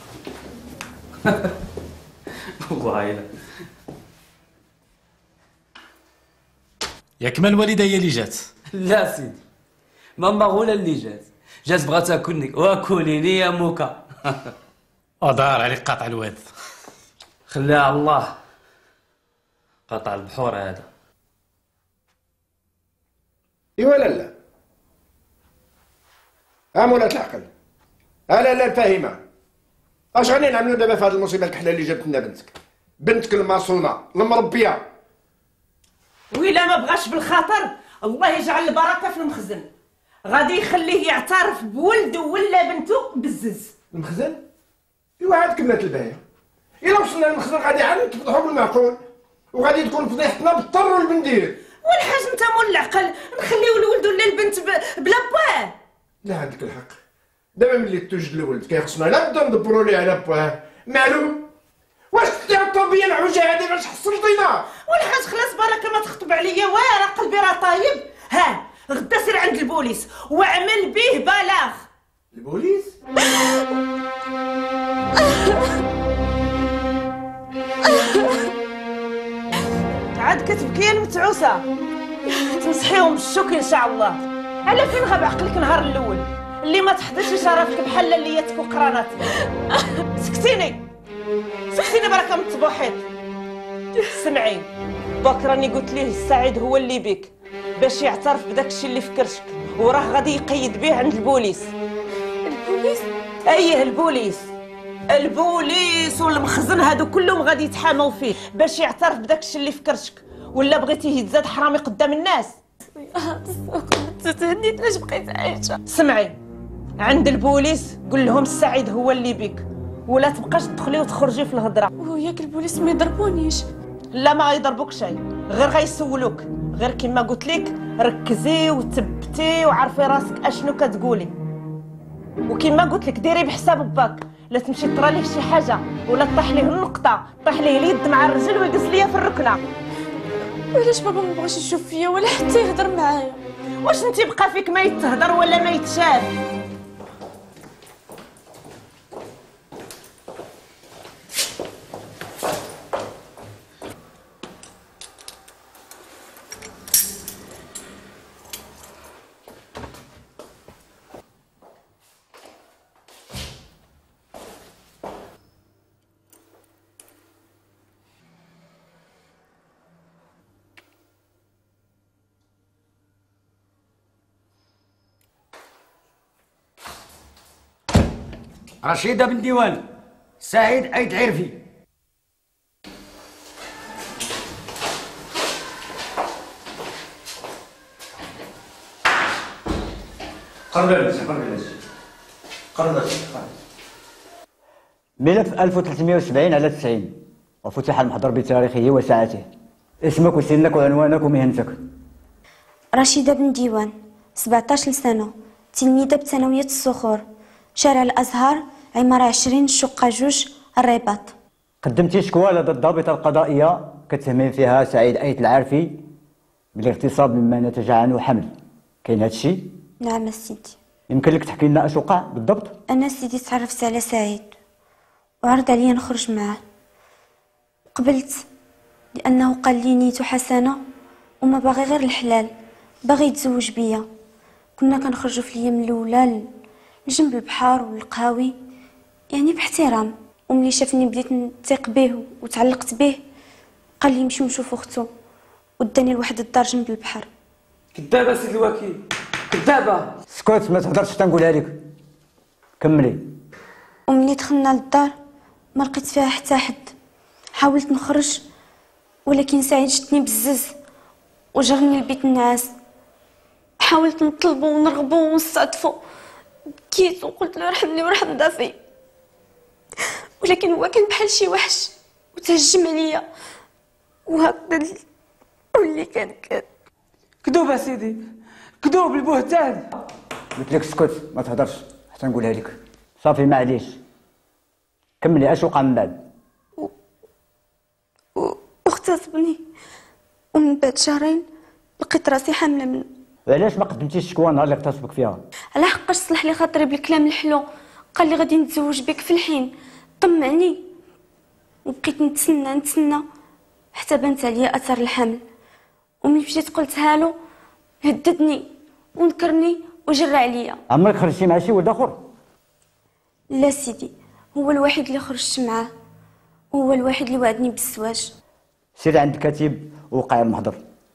والله الا ياك ما الوالده هي اللي جات؟ لا سيدي ماما غولا اللي جات بغات تاكلني واكليني يا موكا. دار عليك قاطع الواد. خليها على الله، قطع البحور هذا. ايوا لا مولاة العقل، لا فاهمه اش غادي نعملوا دابا في هذه المصيبه الكحله اللي جابت لنا بنتك المصونه المربيه؟ وإلا ما بغاش بالخاطر الله يجعل البركه في المخزن، غادي يخليه يعترف بولده ولا بنته بالزز. المخزن؟ ايوا عاد كملت البايه. الا وصلنا للمخزن غادي عاد نتفضحوا بالمعقول وغادي تكون فضيحتنا بالطر والبندير. والحاج انت مول العقل نخليو الولد ولا البنت بلا بواه؟ لا عندك الحق، دابا ملي توجد الولد كيخصنا لابد ندبروا ليه على بواه. معلوم واش تدير الطوبيه العوجه هذه باش حصلتينا؟ والحاج خلاص بركه ما تخطب عليا راه قلبي راه طايب. ها غدا سير عند البوليس واعمل به بلاغ. البوليس؟ عاد كتبكي المتعوسه تمسحيهم بالشوك ان شاء الله. على فين غاب عقلك نهار الاول اللي ما تحضرش شرفك بحال لياتك وقراناتك؟ سكتيني بركه من الطبوحيط. سمعي باك راني قلت ليه السعيد هو اللي بيك باش يعترف بداك الشيء اللي في كرشك، وراه غادي يقيد به عند البوليس. البوليس؟ ايه البوليس والمخزن هادو كلهم غادي يتحاموا فيه باش يعترف بداك الشيء اللي في كرشك، ولا بغيتيه يتزاد حرامي قدام الناس؟ تهنيت علاش بقيت عايشه. سمعي عند البوليس قول لهم السعيد هو اللي بيك، ولا تبقاش تدخلي وتخرجي في الهضره. وياك البوليس ما يضربونيش؟ لا ما يضربوك شيء، غير غيسولوك، غير كما قلت لك ركزي وتبتي وعرفي راسك اشنو كتقولي، وكما قلت لك ديري بحساب باك لا تمشي طرا ليه شي حاجه ولا طيح ليه النقطه، طيح ليه اليد مع الرجل ويقص ليا في الركنه. علاش بابا ما بغاش يشوف فيا ولا حتى يهضر معايا؟ واش انت بقى فيك ما يتهضر ولا ما يتشاف؟ رشيدة بن ديوان، سعيد أيد عرفي. ملف 1370 على 90 وفتح المحضر بتاريخه وساعته. اسمك وسنك وعنوانك ومهنتك. رشيدة بن ديوان، 17 سنة، تلميذة بثانوية الصخور، شارع الأزهر، عمارة 20 الشقة 2 الرباط. قدمتي شكوى لدى الضابطة القضائية كتهمين فيها سعيد أيت العارفي بالاغتصاب مما نتج عنه حمل. كاين هذا الشيء؟ نعم سيدي. يمكن لك تحكي لنا اش وقع بالضبط؟ أنا سيدي تعرفت على سعيد وعرض عليا نخرج معاه. قبلت لأنه قال لي نيته حسنة وما باغي غير الحلال، باغي يتزوج بيا. كنا كنخرجوا في الأيام الأولى لجنب البحر والقهاوي، يعني باحترام. وملي شافني بديت نثيق به وتعلقت به، قال لي نمشيو نشوفو اختو وداني لواحد الدار جنب البحر. كذابه سيدي الوكيل، كذابه. سكوت ما تهضرش حتى نقولها لك. كملي. وملي دخلنا للدار ما لقيت فيها حتى حد. حاولت نخرج ولكن سعيد شدني بالزز وجرني لبيت النعاس. حاولت نطلبو ونرغبو ونستعطفو، بكيت وقلت له ارحمني وارحم ضعفي، ولكن هو كان بحال شي وحش وتهجم عليا وهكذا. واللي كان كذوب سيدي، كذوب البهتان. قلت لك اسكت ما تهضرش حتى نقولها لك. صافي معليش، كملي اش وقع من بعد؟ واغتصبني ومن بعد شهرين لقيت راسي حامله منه. وعلاش ما قدمتيش الشكوى النهار اللي اغتصبك فيها؟ على حقاش صلح لي خاطري بالكلام الحلو، قال لي غادي نتزوج بك في الحين، طمعني. وبقيت نتسنى حتى بانت عليا اثر الحمل. وملي مشيت قلتها له هددني ونكرني وجرى عليا. عمرك خرجتي مع شي ولد اخر؟ لا سيدي، هو الوحيد اللي خرجت معاه، وهو الوحيد اللي وعدني بالزواج. سير عند الكاتب ووقع المحضر.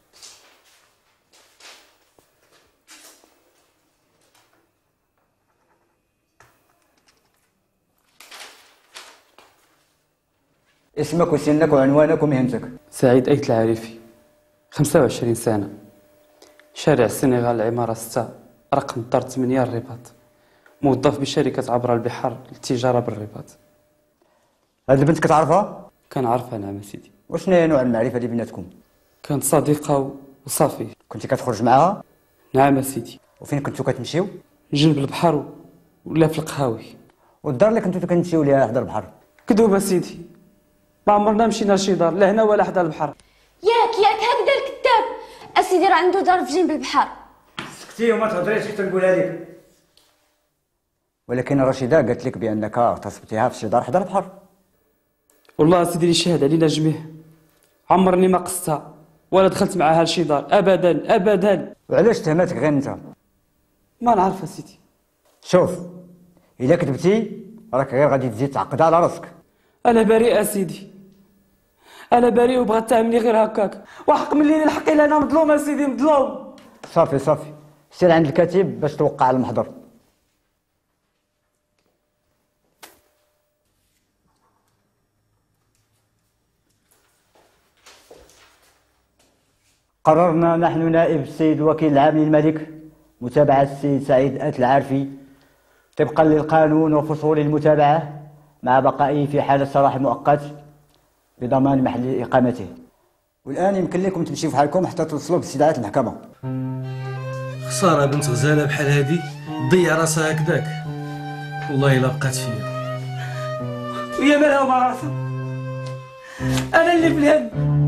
اسمك وسنك وعنوانك ومهنتك. سعيد أيت العارفي، 25 سنة، شارع السنغال، عمارة 6 رقم الدار 8 الرباط، موظف بشركة عبر البحر للتجارة بالرباط. هاد البنت كتعرفها؟ كنعرفها نعم سيدي. وشنو هي نوع المعرفة اللي بيناتكم؟ كانت صديقة وصافي. كنتي كتخرج معاها؟ نعم سيدي. وفين كنتو كتمشيو؟ جنب البحر ولا في القهاوي. والدار اللي كنتو كنمشيو ليها حدا البحر؟ كذوبة سيدي، ما عمرنا مشينا لشي دار لا هنا ولا حدا البحر. ياك هكذا الكذاب. اسيدي راه عنده دار في جنب البحر. سكتي وما تهضريش حتى نقولها لك. ولكن رشيدة قالت لك بانك اغتصبتيها في شي دار حدا البحر. والله سيدي اللي شاهد علينا جميع، عمرني ما قصتها ولا دخلت معاها لشي دار ابدا ابدا. وعلاش تهمتك غير انت؟ ما نعرف سيدي. شوف الا كذبتي راك غير غادي تزيد تعقدها على راسك. انا بريء سيدي، انا بريء وبغات تعملي غير هكاك، وحق ملي الحق الا انا مظلوم سيدي مظلوم. صافي سير عند الكاتب باش توقع على المحضر. قررنا نحن نائب السيد الوكيل العام للملك متابعة السيد سعيد أيت العارفي طبقا للقانون وفصول المتابعة مع بقائه في حالة سراح مؤقت بضمان محل إقامته. والآن يمكن لكم تمشيو في حالكم حتى توصلوا باستدعاء المحكمة. خسارة بنت غزالة بحال هادي تضيع راسها هكذاك، والله إلا بقات فيا. ويا مالها وما راسها، أنا اللي في الهم،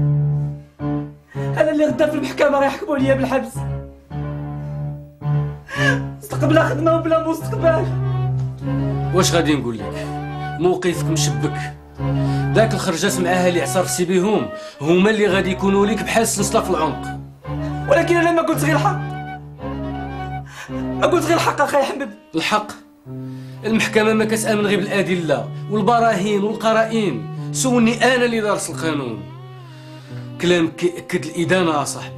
أنا اللي غدا في المحكمة راه يحكموا ليا بالحبس. بلا خدمة وبلا مستقبل. واش غادي نقول لك؟ موقفك مشبك. داك الخرجات معاها اللي اعترفتي بهم هما اللي غادي يكونوا لك بحال السلسله في العنق. ولكن انا ما قلت غير الحق، ما قلت غير الحق اخي احمد. الحق؟ المحكمه ما كتامن غير بالادله والبراهين والقرائن. سولني انا اللي دارس القانون. كلامك كيأكد الادانه يا صاحبي.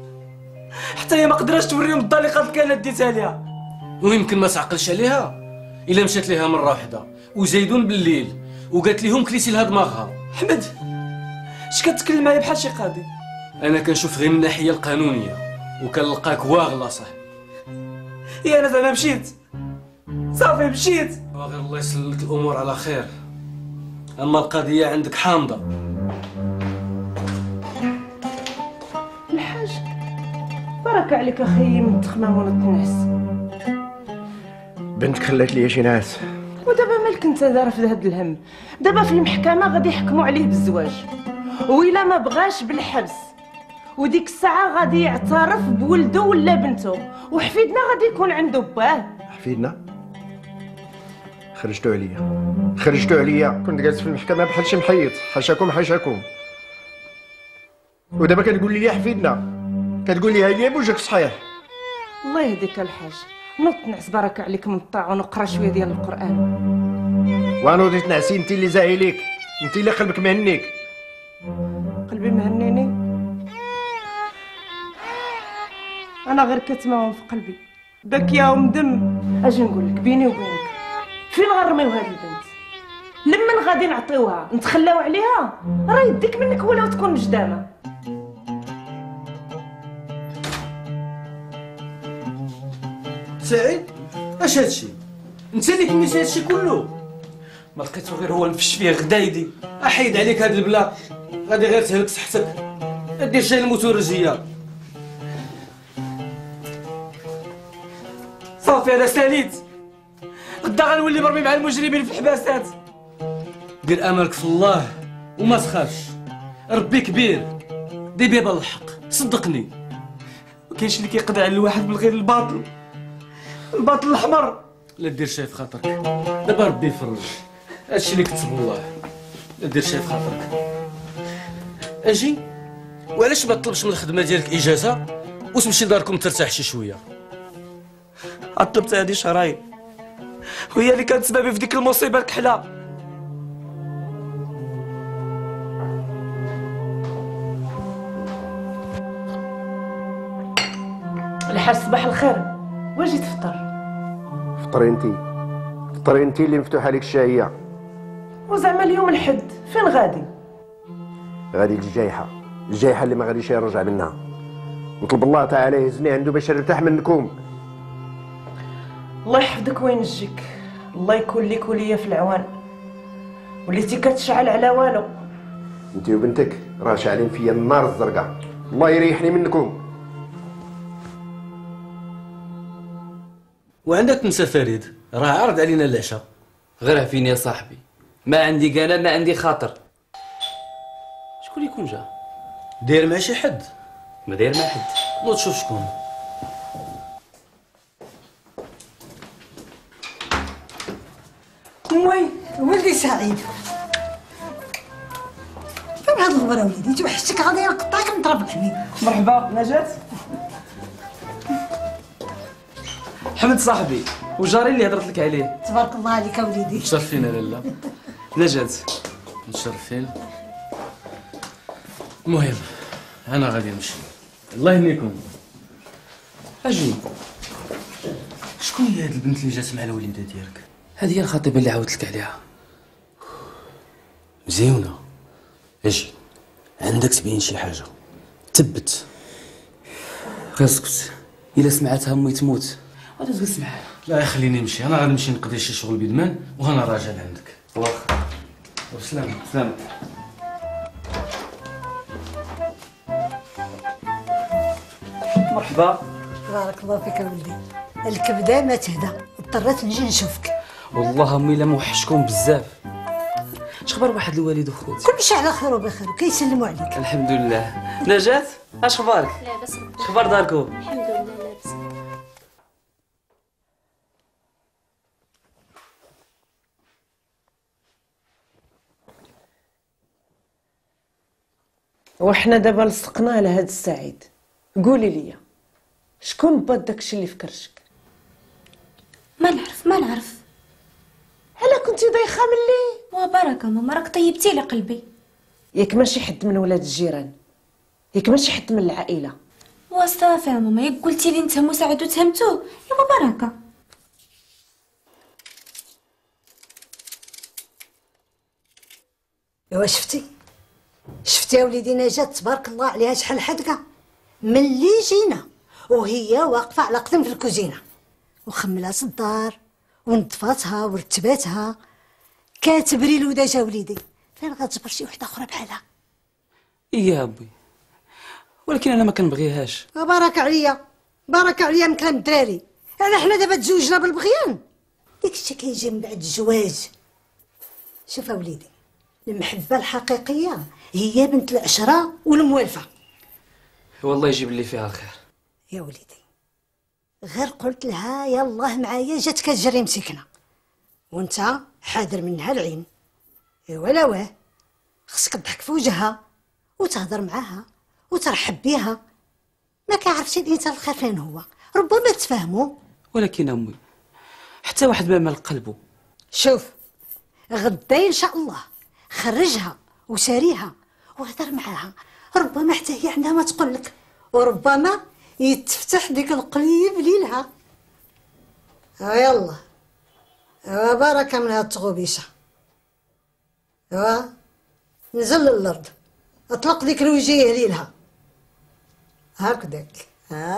حتى هي ما قدرتش توريهم الطريقه اللي كانت ديتها ليها. ويمكن ما تعقلش عليها. الا مشات ليها مره واحده وزايدون بالليل وقالت لهم كليتي لها دماغها. احمد اش كتكلم معايا بحال شي قاضي؟ انا كنشوف غير من الناحيه القانونيه وكنلقاك واغله صاحبي. يا انا زعما مشيت صافي مشيت. غير الله يسلك الامور على خير، اما القضيه عندك حامضه. الحاج برك عليك اخي من التخمام الناس. بنتك خلات لي شي ناس، ودابا مالك انت دار في هذا الهم؟ دابا في المحكمه غادي يحكموا عليه بالزواج، وإلا ما بغاش بالحبس، وديك الساعه غادي يعترف بولده ولا بنته، وحفيدنا غادي يكون عنده باه. حفيدنا خرجتو عليا كنت جالس في المحكمه بحال شي محيط. حاشاكم. ودابا كتقول لي حفيدنا، كتقول لي هاي بوجهك صحيح. الله يهديك الحاج، نوض تنعس بركه عليك من الطاعون وقرا شويه ديال القران. وانوضي تنعسي انت اللي زاهي ليك، انت اللي قلبك مهنيك. قلبي مهنيني؟ انا غير كتماوم في قلبي باكيه ومدم. اجي نقول لك بيني وبينك، فين غنرميو هاد البنت؟ لمن غادي نعطيوها؟ نتخلاو عليها؟ راه يديك منك ولا تكون مجدامه. سعيد اش هادشي؟ انت اللي كميتي هادشي كله؟ ما لقيتو غير هو نفش فيه غدايدي. احيد عليك هاد البلا، غادي غير تهلك صحتك. دير شي الموتورجيه صافي. انا ساليت، غدا غنولي مرمي مع المجرمين في الحباسات. دير املك في الله وما تخافش، ربي كبير، دي باب الحق صدقني. مكاينش اللي كيقضي على الواحد من غير الباطل الاحمر. لا دير شي في خاطرك، دابا ربي يفرج. هادشي اللي كتب الله، لا دير شي في خاطرك. اجي، وعلاش ما تطلبش من الخدمه ديالك اجازه وتمشي لداركم ترتاح شي شويه؟ طلبت هادي شرايط وهي اللي كانت سببي في ديك المصيبه الكحله. الحاج صباح الخير، واجي تفطر؟ فطري انت اللي مفتوحه لك الشهيه. وزعما اليوم الحد فين غادي؟ غادي الجايحه اللي ما غاديش يرجع منها. نطلب الله تعالى يهزني عنده باش نرتاح منكم. الله يحفظك وينجيك، الله يكون ليك وليا في العوان، وليتي كتشعل على والو. انت وبنتك راه شاعلين فيا النار الزرقاء، الله يريحني منكم. وعندك تنسى فريد، راه عرض علينا العشاء. غير عفيني يا صاحبي، ما عندي قناه ما عندي خاطر. شكون يكون جا؟ داير مع شي حد؟ ما داير مع حد. نوض شوف شكون. ولدي سعيد، فين هاد الغبره وليدي؟ توحشتك غادي نقطعك نضرب لحمي. مرحبا نجاة. حمد صاحبي وجاري اللي هضرت لك عليه. تبارك الله عليك وليدي. متشرفين لالا. نجاة متشرفين. المهم انا غادي نمشي، الله يهنيكم. اجي. شكون هي هاد البنت اللي جات مع الوليده ديالك؟ هذه هي الخطيبه اللي عاودت لك عليها. مزيونه. اجي، عندك تبين شي حاجه، تبت. غير اسكت، الا سمعتها امي تموت غادي تجلس معاها. لا خليني نمشي، انا غادي نمشي نقضي شي شغل بيدمان وهنا راجع لعندك. واخا. وسلامة. سلامة. مرحبا. تبارك الله فيك ولدي، الكبده ما تهدى، اضطريت نجي نشوفك. والله امي لا موحشكم بزاف. شخبار واحد الوالد وخوت؟ كلشي على خير وبخير وكيسلموا عليك. الحمد لله. نجاة اش اخبارك؟ لاباس. شخبار داركم؟ الحمد لله لاباس. وحنا دابا لصقنا على هاد السعيد. قولي لي شكون با داكشي اللي في كرشك؟ ما نعرف. علاه كنتي دايخه ملي؟ وبركه ماما راك طيبتي لي قلبي. ياك ماشي حد من ولاد الجيران، ياك ماشي حد من العائله. وصافي ماما، ياك قلتي لي نتهمو سعيد وتهمتوه، يا بركه. ايوا شفتي يا وليدي نجاة تبارك الله عليها شحال حدقه ملي جينا وهي واقفه على قدم في الكوزينه وخملات الدار ونظفاتها ورتباتها. كاتبري الوداجه وليدي، فين غتجبر شي وحده اخرى بحالها؟ ايه ابوي، ولكن انا ما كنبغيهاش. بارك عليا من كلام الدراري. حنا دابا تزوجنا بالبغيان، داك الشيء كيجي من بعد الجواز. شوف وليدي، المحبه الحقيقيه هي بنت العشره والموالفه. والله يجيب لي فيها الخير يا وليدي، غير قلت لها يلاه معايا جات كتجري مسكنه وانت حاضر منها العين. ولا واه، خصك تضحك في وجهها وتهضر معاها وترحب بيها. ما كيعرفش الانسان الخير فين هو، ربما تفهموا. ولكن امي حتى واحد ما مال قلبه. شوف غدا ان شاء الله خرجها وساريها وهضر معاها، ربما حتى هي عندها ما تقول لك، وربما يتفتح ديك القليب ليلها. يلا بركه من هاد التغوبيشه. نزل للارض، اطلق ديك الوجيه ليلها. هكذاك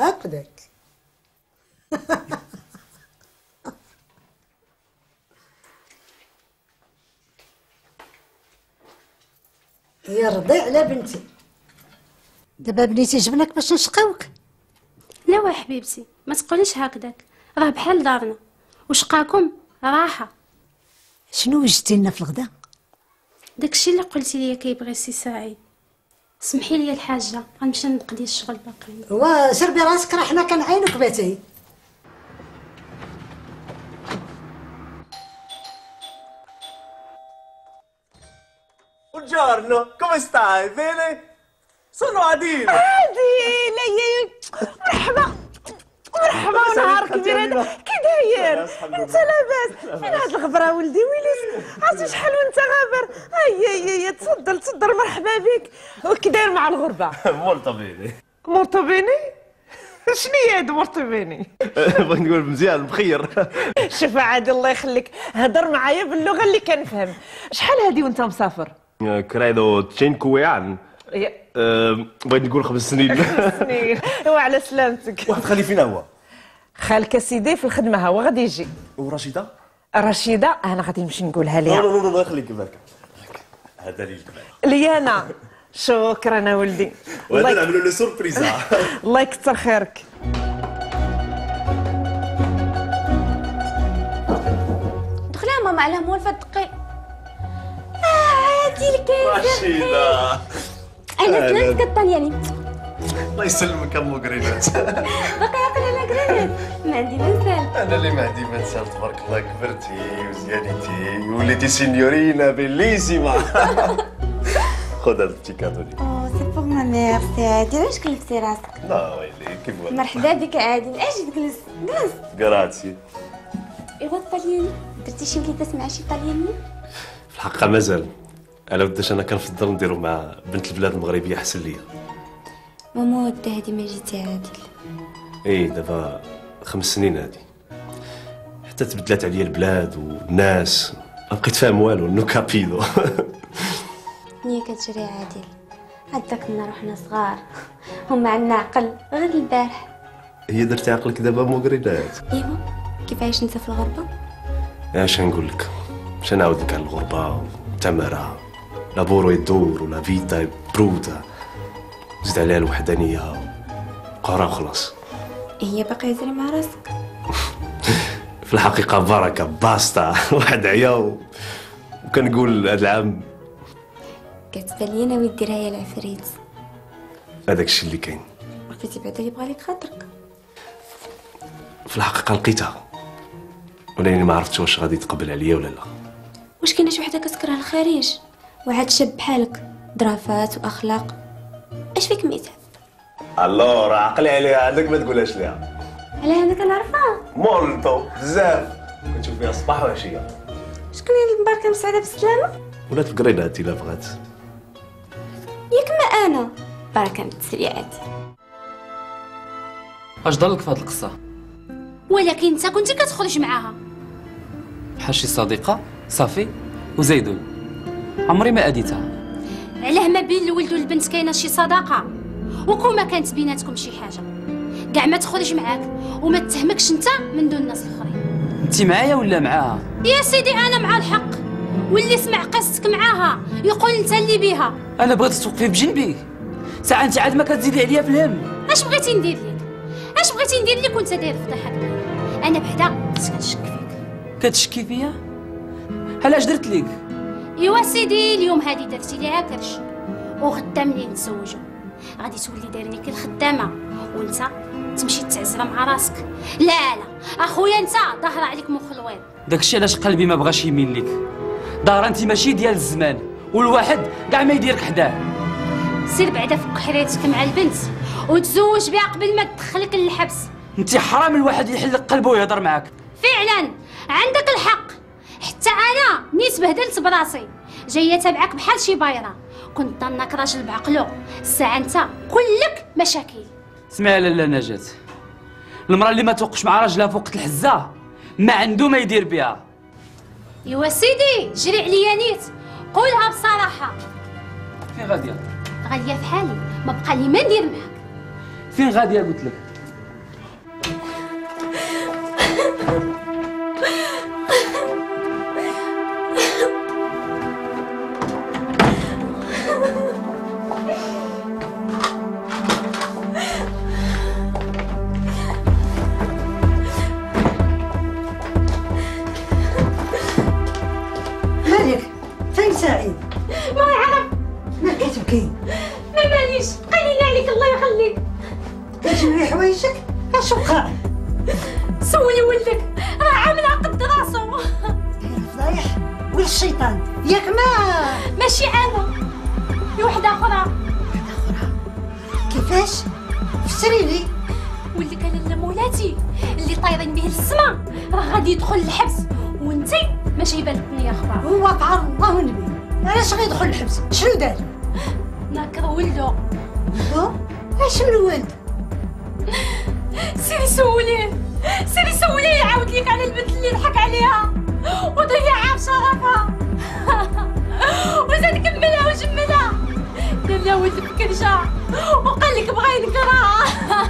يا رضيع على بنتي. دابا بنيتي جبنك باش نشقاوك. لا وا حبيبتي، ما تقوليش هكذاك، راه بحال دارنا وشقاكم راحه. شنو وجدتي لنا في الغدا؟ داكشي اللي قلتي لي كيبغي السي سعيد. سمحي لي الحاجه، غنمشي نقضي الشغل باقي. وسربي راسك، راه حنا كنعاينوك باتاي. Buongiorno, come stai? Bene? Sono Adil. عادل مرحبا ونهار كبير. هذا كي داير؟ انت لاباس؟ فين هاد الغبره ولدي؟ ويلي عرفتي شحال وانت غابر. هيا تفضل مرحبا بك. وكي داير مع الغربه؟ مرتبيني شنو هي هاد مرتبيني؟ بغيت نقول مزيان بخير. شوف عادل الله يخليك، هضر معايا باللغه اللي كنفهم. شحال هادي وانت مسافر؟ كريدو 5 anni. بغيت نقول 5 سنين. 5 سنين. وعلى سلامتك. واحد خالي فينا هو؟ خالك سيدي في الخدمه، هو غادي يجي. ورشيده؟ رشيده انا غادي نمشي نقولها ليها. لا خليك برك. هذا لي الكبير. لي انا. شكرا ولدي. وهذا نعملوا له سوربريز. الله يكثر خيرك. دخلي يا ماما على موالفه دقي. عادي الكيف رشيده. انا كلمت كالطلياني. الله يسلمك امو قرينات. باقي عاقل على قرينات. ما عندي ما نسال. انا اللي ما عندي ما نسال. تبارك الله كبرتي وزيادتي وليتي سينيورينا بيليسيما. خذ هذا البتي كادو لي. سي بور ما ميرسي عادل. علاش كلفتي راسك؟ لا ويلي كيف ولا. مرحبا بك عادل، اجي تجلس. كراتسي. ايوا الطلياني، درتي شي وليدات مع شي طلياني؟ في الحقيقه مازال. على وداش انا كنفضل نديرو مع بنت البلاد المغربيه احسن ليا. ماما ودا هادي ما جيتي عادل. ايه دابا 5 سنين هادي، حتى تبدلات عليا البلاد والناس، ما بقيت فاهم والو. نو كابيدو. نيا كتجري عادل، هداك النهار وحنا صغار هما عندنا عقل غير البارح. هي درتي عقلك دابا مو قرينات. ايوا كيفاش انت في الغربه؟ اش نقول لك، مش نعاود لك على الغربه والتماره. لابورو يدور ولا فيتا برودا، زيد عليها الوحدانيه قرا خلاص. هي باقي زري مع راسك. في الحقيقه بركه باستا. واحد عيا وكنقول هذا العام كتبان لي ناوي ديرها يا العفريت. هذاك الشيء اللي كاين. لقيتي بعدا اللي بغى لك خاطرك. في الحقيقه لقيتها، ولكن ما عرفتش واش غادي تقبل عليا ولا لا. واش كاينه شي وحده كتكره الخارج وعاد شاب بحالك، ظرافات واخلاق، اش فيك ميتها؟ الو راه عقلي عليها، هذاك ما تقولهاش ليها. على هذا كنعرفها مولتو بزاف، كنشوف فيها صباح وعشيه. شكون هي المباركه مسعده بالسلامه؟ ولات في قرينات الا بغات. ياك ما انا بركه بالتسريعات. اش ضلك في هاد القصه؟ ولكن انت كنتي كتخرج معاها بحال شي صديقه صافي وزيدون. عمري ما اديتها. علاه ما بين الولد والبنت كاينه شي صداقه؟ وكون ما كانت بيناتكم شي حاجه كاع ما تخرج معاك وما تهمكش انت من دون الناس الاخرين. انت معايا ولا معاها؟ يا سيدي انا مع الحق، واللي سمع قصتك معاها يقول انت اللي بيها. انا بغيت توقفي بجنبي، ساعه انت عاد ما كتزيدي عليا في الهم. اش بغيتي ندير لك؟ اش بغيتي ندير لك وانت داير فضيحه كبيره؟ انا بعدا كنشك فيك. كتشكي فيا؟ علاش درت لك؟ ايوا سيدي اليوم هادي درتي ليها كرش، وغدا ملي نتزوجوا غادي تولي داير لك الخدامه وانت تمشي تعزله مع راسك. لا لا اخويا انت ظاهر عليك مخ الواد. داكشي علاش قلبي ما بغاش يميل لك. ظاهر انت ماشي ديال الزمان والواحد كاع ما يديرك حداه. سير بعدا فك حريتك مع البنت وتزوج بها قبل ما تدخلك للحبس. انت حرام الواحد يحلق قلبه ويهضر معاك. فعلا عندك الحق، حتى انا نيت بهدلت براسي جايه تابعك بحال شي بايره. كنت ظنك راجل بعقلو، الساعه انت كلك مشاكل. اسمعي لاله نجاة، المراه اللي ما توقفش مع راجلها في وقت الحزه ما عنده ما يدير بها. ايوا سيدي جري عليا نيت، قولها بصراحه. فين غاديه؟ غاديه في حالي، ما بقى لي ما ندير معاك. فين غاديه قلت لك؟ مالك؟ فين سعيد؟ ما يعرف. ما كتبكي؟ ما ماليش، قليل عليك الله يخليك. كتجمعي حوايجك؟ اش وقع؟ سولي ولدك راه عامل عقد راسو. فضايح ولد الشيطان ياك ماشي انا، وحده اخرى. كيفاش؟ فسري لي. ولدك انا لا مولاتي اللي طايرين به للسما راه غادي يدخل الحبس وانتي ما جايبه لك نيه اخرى. هو طعر الله والنبي، علاش غيدخل الحبس؟ شنو دار؟ ناكر ولدو. اش من ولد؟ سيري سوليه، سيري سوليه يعاود ليك على البنت اللي ضحك عليها وضيعها بشرفها وزاد كملها وجملها. دار لها ولد بكرشه وقال لك بغا ينكرها.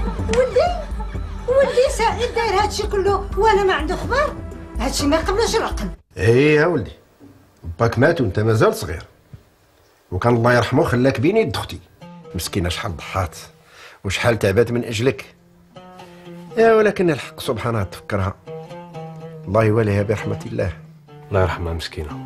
ولدي سعيد داير هادشي كله وانا ما عنده خبر؟ هادشي ما يقبلوش العقل. ايه يا ولدي، باك مات وانت مازال صغير، وكان الله يرحمه خلاك بين يد اختي مسكينه. شحال ضحات وشحال تعبات من اجلك، يا ولكن الحق سبحانه تفكرها، الله يواليها برحمه الله. الله يرحمها مسكينه.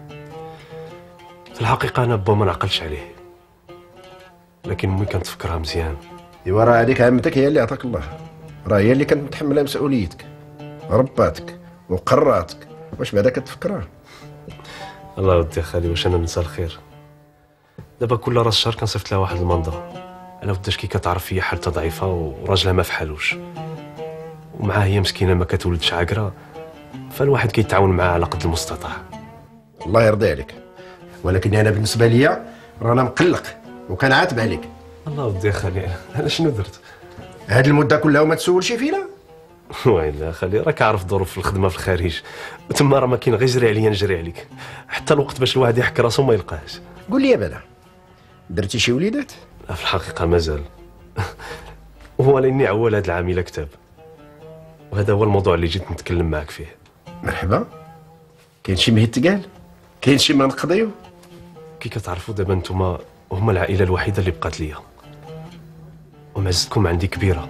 في الحقيقه انا با ما نعقلش عليه، لكن امي كانت تفكرها مزيان. ايوا راه هذيك عمتك هي اللي عطاك الله، راه هي اللي كانت متحمله مسؤوليتك، رباتك وقراتك، واش بعدا كتفكرها؟ الله ودي خالي، واش انا ننسى الخير؟ دابا كل راس شهر كنصيفط لها واحد المنظره، انا وداش كي كتعرف فيا حالتها ضعيفه وراجلها ما فحالوش، ومعها هي مسكينه ما كتولدش عاقره، فالواحد كيتعاون معاها على قد المستطاع. الله يرضي عليك، ولكن انا بالنسبه ليا رانا مقلق وكنعاتب عليك. الله ودي خالي، انا شنو درت؟ هاد المده كلها وما تسولش فينا؟ ويلا خالي، راك عارف ظروف الخدمه في الخارج، تما راه ما كاين غير جري عليا نجري عليك، حتى الوقت باش الواحد يحك راسو ما يلقاهش. قول لي بلا، درتي شي وليدات؟ لا في الحقيقه مازال. هو لاني عوال هاد العام الى كتاب، وهذا هو الموضوع اللي جيت نتكلم معك فيه. مرحبا. كاين شي مهد تقال؟ كاين شي ما نقضيو؟ كي كتعرفوا دابا نتوما هما العائله الوحيده اللي بقات ليا، ومعزتكم عندي كبيره،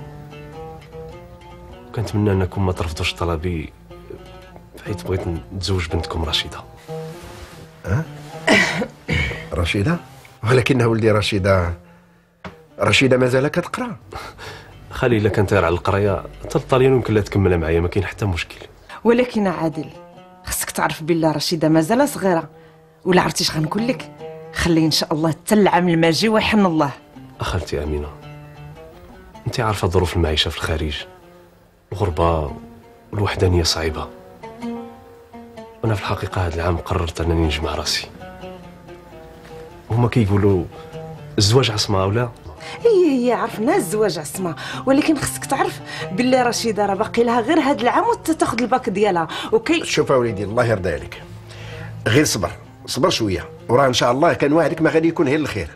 كنتمنى انكم ما ترفضوش طلبي حيت بغيت نتزوج بنتكم رشيده. رشيده؟ ولكن ولدي رشيده مازال كتقرا. خالي الا كانت على القرايه حتى الطاليان يمكن لها تكملها معايا، ما كاين حتى مشكل. ولكن عادل خصك تعرف بلي رشيده مازال صغيره، ولا عرفتي اش غنقول لك؟ خلي ان شاء الله حتى العام الماجي ويحن الله. اخالتي امينه، انت عارفه ظروف المعيشه في الخارج، الغربه والوحدانيه صعيبه، وانا في الحقيقه هذا العام قررت انني نجمع راسي. هما كيقولوا الزواج عصمه او لا؟ هي عرفنا الزواج عصمه، ولكن خصك تعرف باللي رشيده راه باقي لها غير هذا العام وتاخذ الباك ديالها. شوف اوليدي الله يرضي عليك، غير صبر صبر شويه وراه ان شاء الله كان وعدك ما غادي يكون غير الخير.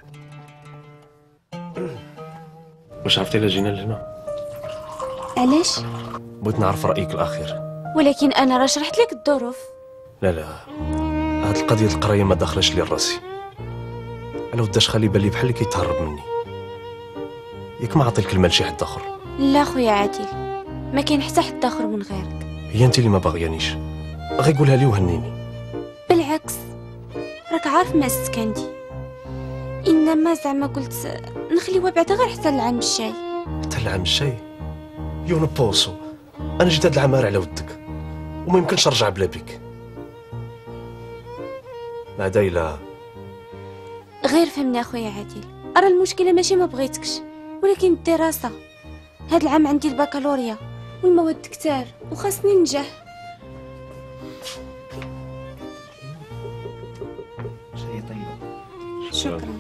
واش عرفتي الا جينا لهنا؟ علاش؟ بغيت نعرف رايك الاخير. ولكن انا راه شرحت لك الظروف. لا هاد القضيه القرايه ما داخلاش لي راسي. انا وداش خلي بالي بحال اللي كيتهرب مني. ياك ما عطي الكلمه لشي حد اخر. لا خويا عادل، ما كاين حتى حد اخر من غيرك. هي انت اللي ما باغيانيش، غير قولها لي وهنيني. بالعكس راك عارف ما سكندي، انما زعما قلت نخليوها بعدا غير حتى العام الجاي. حتى العام الجاي؟ يو نبوسو، انا جيت هاد العام على ودك وما يمكنش نرجع بلا بيك. بعدا الا غير فهمني اخويا عادل، راه المشكله ماشي ما بغيتكش ولكن الدراسه. هاد العام عندي البكالوريا والمواد كتار وخاصني ننجح. شي طيبه. شكرا.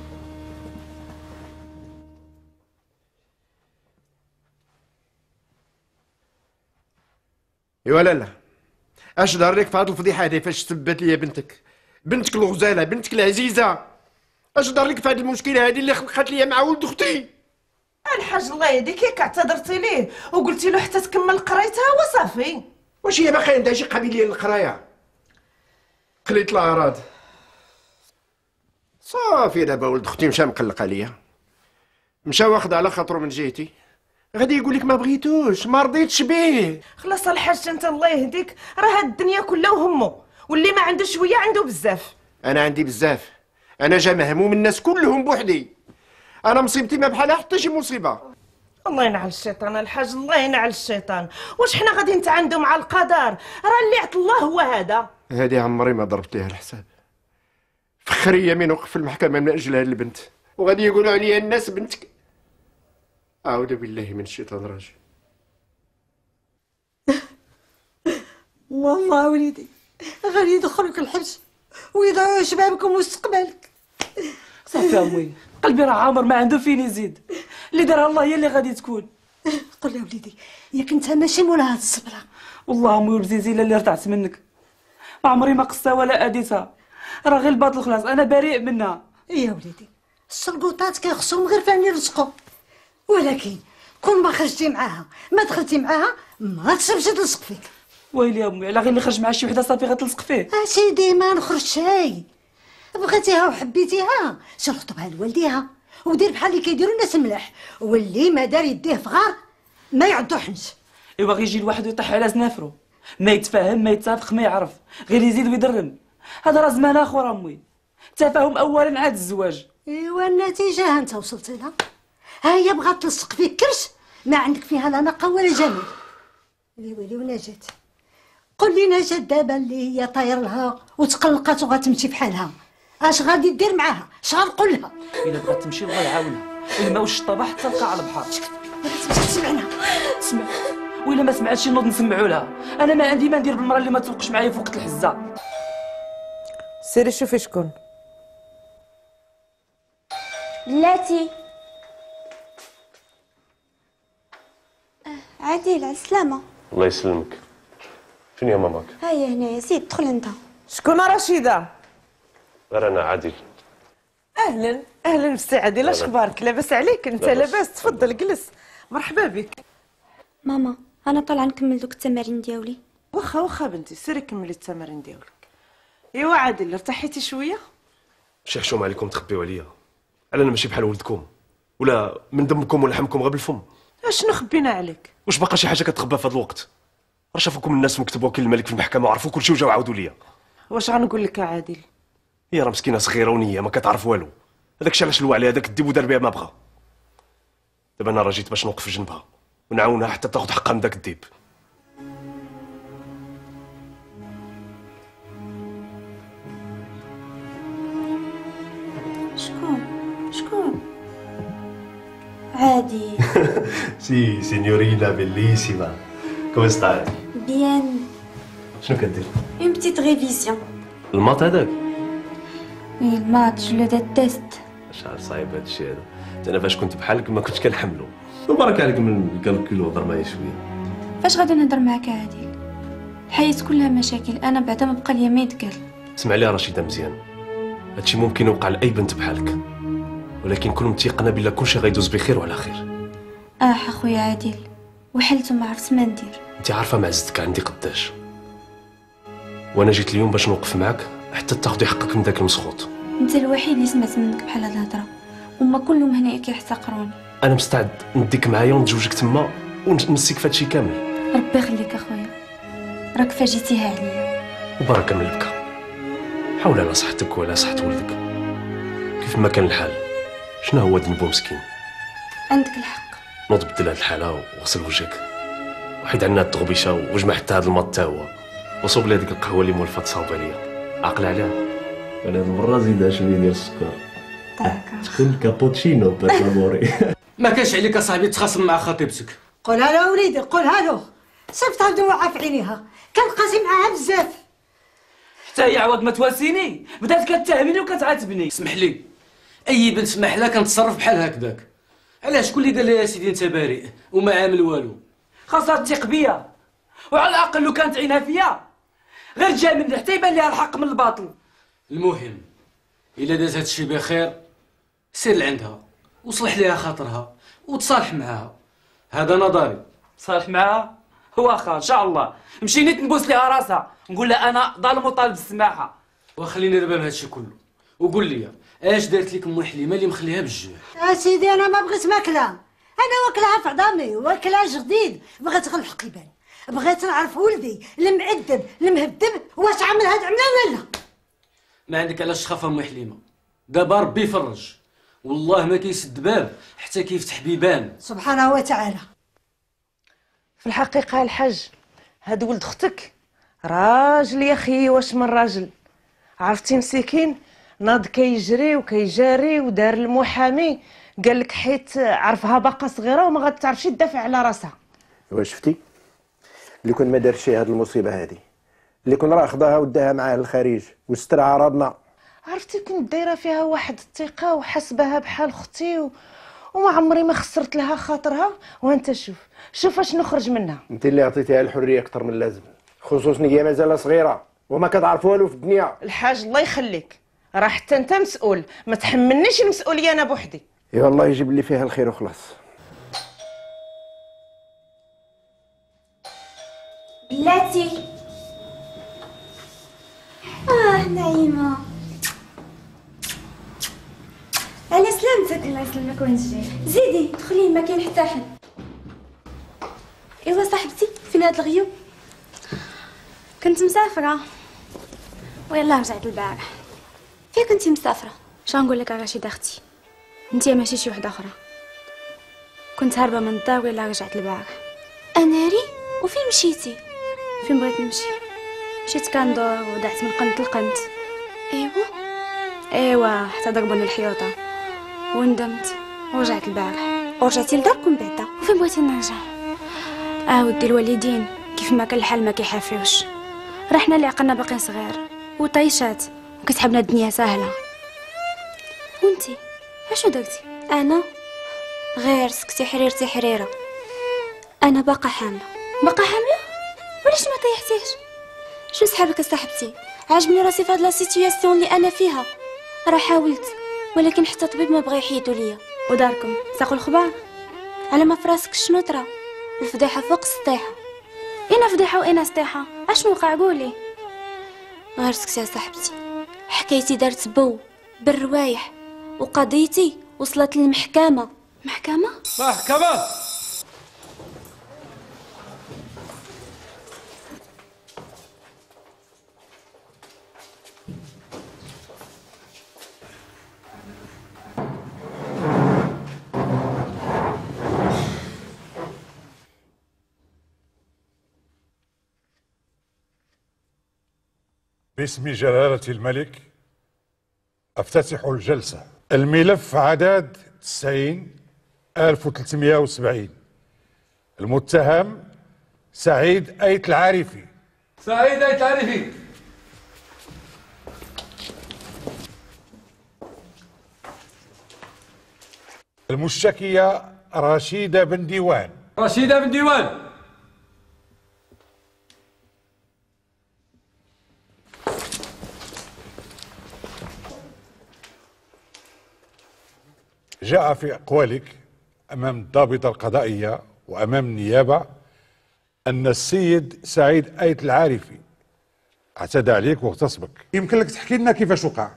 ايوا لالا، اش ظهر لك في هاد الفضيحه هادي فاش سبت لي بنتك الغزاله، بنتك العزيزه؟ اش ظهر لك في هاد المشكله هادي اللي خلقت لي مع ولد اختي؟ الحاج الله يهديك، ياك اعتذرتي ليه وقلتي له حتى تكمل قرايتها وصافي. واش هي باقي عندها شي قابليه للقرايه؟ قليله الاعراض. صافي دابا ولد اختي مشى مقلق عليا، مشى واخد على خاطرو من جهتي، غادي يقول لك ما بغيتوش ما رضيتش بيه. خلاص الحاج انت الله يهديك، راه هاد الدنيا كلها وهمو، واللي ما عنده شويه عنده بزاف. انا عندي بزاف، انا جا مهموم الناس كلهم بوحدي، انا مصيبتي ما بحالها حتى شي مصيبه. الله ينعل الشيطان الحاج، الله ينعل الشيطان. واش حنا غادي نتعاندوا مع القدر؟ راه اللي عطى الله هو هذا. هادي عمري ما ضربت ليها الحساب. فخري يمين وقف في المحكمه من اجل هاد البنت، وغادي يقولوا عليا الناس بنتك. اعوذ بالله من الشيطان الرجيم. والله وليدي غادي يدخلوك الحبس ويضيعوا شبابك ومستقبلك. صافي امي، قلبي راه عامر ما عنده فين يزيد. اللي دارها الله هي اللي غادي تكون. قول لي وليدي، ياك انت ماشي مولا هاد الصبره. والله امي ولزيزي الا اللي رتعت منك، ما عمري ما قصتها ولا اديتها، راه غير الباطل خلاص، انا بريء منها. يا وليدي السلقوطات كيخصهم غير فين يرزقوا، ولكن كون ما خرجتي معاها ما دخلتي معاها ما تسبش تلصق فيك. ويلي امي، على غير اللي خرج مع شي وحده صافي غتلصق فيه. سيدي ما نخرج شي، بغيتيها وحبيتيها سير خطبها لوالديها ودير بحال اللي كيديروا الناس الملاح، واللي ما دار يديه في غار ما يعضو حنش. ايوا غيجي الواحد ويطيح على زنافرو، ما يتفاهم ما يتفق ما يعرف، غير يزيد ويدرن. هذا راه زمان اخر امي، التفاهم اولا عاد الزواج. ايوا النتيجه ها انت وصلتي لها، ها هي بغات تلصق فيك كرش ما عندك فيها لا نقه ولا جمال. ويلي ونجاة، قول لي نجاة دابا اللي هي طاير لها وتقلقات وغتمشي بحالها، اش غادي دير معاها؟ اش غنقول لها؟ الا بغات تمشي الله يعاونها، الماء والشطابه حتى تلقى على البحر. سمعنا سمع، وإلا ما سمعتش نوض نسمعوا لها. انا ما عندي ما ندير بالمراه اللي ما توقش معايا في وقت الحزه. سيري شوفي شكون. بلاتي عادل على السلامه. الله يسلمك. فين يا ماماك؟ هيا هنايا، زيد دخل انت. شكون رشيده؟ غير انا عادل. اهلا اهلا بسي عادل، اش اخبارك؟ لاباس عليك؟ انت لاباس؟ تفضل جلس، مرحبا بك. ماما انا طالعه نكمل دوك التمارين ديالي. واخا بنتي، سيري كملي التمارين ديالك. ايوا عادل ارتحيتي شويه؟ شي حشومه عليكم تخبيو عليا، على انا ماشي بحال ولدكم ولا من دمكم ولحمكم غير بالفم. اشنو خبينا عليك؟ واش باقا شي حاجه كتخبى في هذا الوقت؟ راه شافوكم الناس في مكتب وكيل الملك في المحكمه وعرفوا كلشي وجاو عاودوا ليا. واش غنقول لك عادل؟ هي راه مسكينه صغيره ونيه ما كتعرف والو، هذاك الشيء علاش لوى عليها هذاك الديب ودار بها ما بغا. دابا انا راه جيت باش نوقف جنبها ونعاونها حتى تاخذ حقها من داك الديب. شكون؟ عادي. سي سينيورينا بيليسيما، كوم ستاي؟ بيان. شنو كدير؟ اون بتيت ريفيزيون. المات هذاك؟ وي المات جو لو ديتيست. شحال صعيب هذا الشيء هذا، انا فاش كنت بحالك ما كنتش كنحملو. مبارك عليك من الكالكول وهضر معايا شويه. فاش غادي نهضر معاك عادل؟ الحياة كلها مشاكل، انا بعدا ما بقى ليا ما يتقال. اسمع لي رشيده مزيان، هادشي ممكن يوقع لاي بنت بحالك، ولكن كون متيقنه بلا كلشي غيدوز بخير وعلى خير. اخويا عادل، وحلت وما عرفت ما ندير. انت عارفه معزتك عندي قداش، وانا جيت اليوم باش نوقف معاك حتى تاخدي حقك من داك المسخوط. انت الوحيد اللي سمعت منك بحال هاد الهضره، وما كلهم هنايا كيحتقروني. انا مستعد نديك معايا ونتزوجك تما ونمسك فهادشي كامل. ربي يخليك اخويا، راك فاجيتيها عليا. وبركه من البكا، حاول على صحتك وعلى صحة ولدك. كيف ما كان الحال، شنو هو ذنبو مسكين؟ عندك الحق. نوض بدل هاد الحالة وغسل وجهك، وحيد عنا هاد التغبيشة وجمع حتى هاد الماء تا هو، وصوب لي هاديك القهوة اللي مولفة تصاوب عليا، عاقل عليها. انا هاد المرة زيدها شوية ديال السكر. تكون كابوتشينو باتلاموري. ما كانش عليك اصاحبي تخاصم مع خطيبتك. قولها له وليدي، قولها له. صيفطها بدموعها في عينيها، كان قاسي معاها بزاف. حتى هي عوض ما تواسيني بدات كتهمني وكتعاتبني. اسمح لي، اي بنت محلها كنتصرف بحال هكذاك. علاش شكون اللي قال لها يا سيدي انت بريء وما عامل والو؟ خاصها تثيق بيا، وعلى الاقل لو كانت عينها فيا غير تجاملني حتى يبان ليها الحق من الباطل. المهم الا دازت هادشي بخير سير لعندها وصلح ليها خاطرها وتصالح معاها. هذا نظري. صالح معاها؟ واخا ان شاء الله نمشي نيت نبوس ليها راسها نقول لها انا ظالم وطالب السماحه. وخليني دابا من هادشي كله وقول لي اش دارت لك ام حليمه اللي مخليها بالجوع؟ سيدي انا ما بغيت ماكله، انا واكلها في عظامي واكلها جديد، بغيت غير الحق يبان، بغيت نعرف ولدي المعذب المهذب واش عمل هاد عمله ولا لا. ما عندك علاش تخاف ام حليمه، دابا ربي يفرج، والله ما كيسد باب حتى كيفتح بيبان سبحانه وتعالى. في الحقيقه الحاج، هاد ولد اختك راجل يا خي، واش من راجل، عرفتي مسكين ناض كيجري وكيجاري ودار المحامي، قال لك حيت عرفها باقا صغيره وما غتعرفش تدافع على راسها. واش شفتي اللي كون ما دارش هاد المصيبه هادي، اللي كون راه خداها وداها معاه للخارج وستر عرضنا. عرفتي كنت دايره فيها واحد الثقه وحسبها بحال اختي وما عمري ما خسرت لها خاطرها، وانت شوف اش نخرج منها. انت اللي عطيتيها الحريه اكثر من اللازم، خصوصا هي مازال صغيره وما كتعرف والو في الدنيا. الحاج الله يخليك، راه حتى انت مسؤول، ما تحملنيش المسؤوليه انا بوحدي. يا الله يجيب لي فيها الخير وخلاص. بلاتي. نعيمه، على سلامتك. الله يسلمك. وين جاي؟ زيدي دخلي، ما كاين حتى حد. ايوا صاحبتي، فين هاد الغيوب؟ كنت مسافره ويلا رجعت البارح. فين كنتي مسافره؟ شنو نقول لك رشيده اختي، انتي ماشي شي وحده اخرى. كنت هاربه من الدار ويلا رجعت البارح. اناري؟ وفين مشيتي؟ فين بغيت نمشي؟ مشيت كندور ودعت من قنت لقنت. ايوا حتى ضربوني الحيوطه وندمت ورجعت البارح. ورجعتي لداركم بعدا؟ وفين بغيتي نرجع؟ ودي الوالدين كيف ما كان الحال ما كيحافيوش، رحنا اللي عقلنا باقي صغير وطيشات وكتحبنا الدنيا سهله. وانتي اشنو درتي؟ انا غير سكتي حريرتي حريره. انا باقا حامله. باقا حامله؟ وعلاش ما طيحتيش؟ شنو سحابك صاحبتي؟ عاجبني راسي في هاد لا سيتوياسيون اللي انا فيها. راه حاولت ولكن حتى طبيب ما بغى يحيدو ليا. وداركم ساقوا الخبار على ما فراسك شنو ترى؟ الفضيحه فوق السطيحه. انا فضيحه وانا سطيحه، اشنو وقع قولي؟ غير سكتي يا صاحبتي، حكايتي دارت بو بالروايح وقضيتي وصلت للمحكمه. محكمه؟ باسم جلالة الملك أفتتح الجلسة. الملف عدد 90,370. المتهم سعيد أيت العارفي. سعيد أيت العارفي. المشتكية رشيدة بن ديوان. رشيدة بن ديوان. جاء في أقوالك أمام الضابطة القضائية وأمام النيابة أن السيد سعيد آيت العارفي اعتدى عليك واغتصبك. يمكن لك تحكي لنا كيفاش وقع؟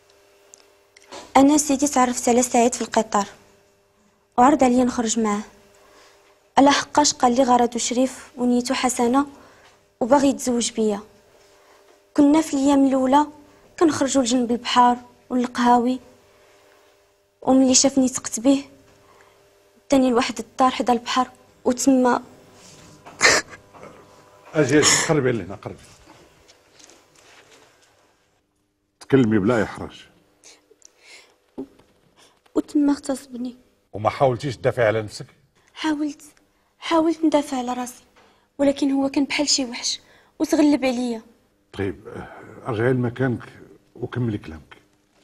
انا سيدي تعرفت على سعيد في القطار وعرض عليا نخرج معاه، على حقاش قال لي غرضو شريف ونيته حسنه وباغي يتزوج بيا. كنا في الايام الاولى كنخرجوا لجنب البحر والقهاوي، وملي شافني تقت به داني لواحد الدار حدا البحر وتما. اجي قربي لهنا، قربي تكلمي بلا احراج. وتما اغتصبني. وما حاولتيش تدافعي على نفسك؟ حاولت ندافع على راسي، ولكن هو كان بحال شي وحش وتغلب عليا. طيب ارجعي لمكانك وكملي كلامك.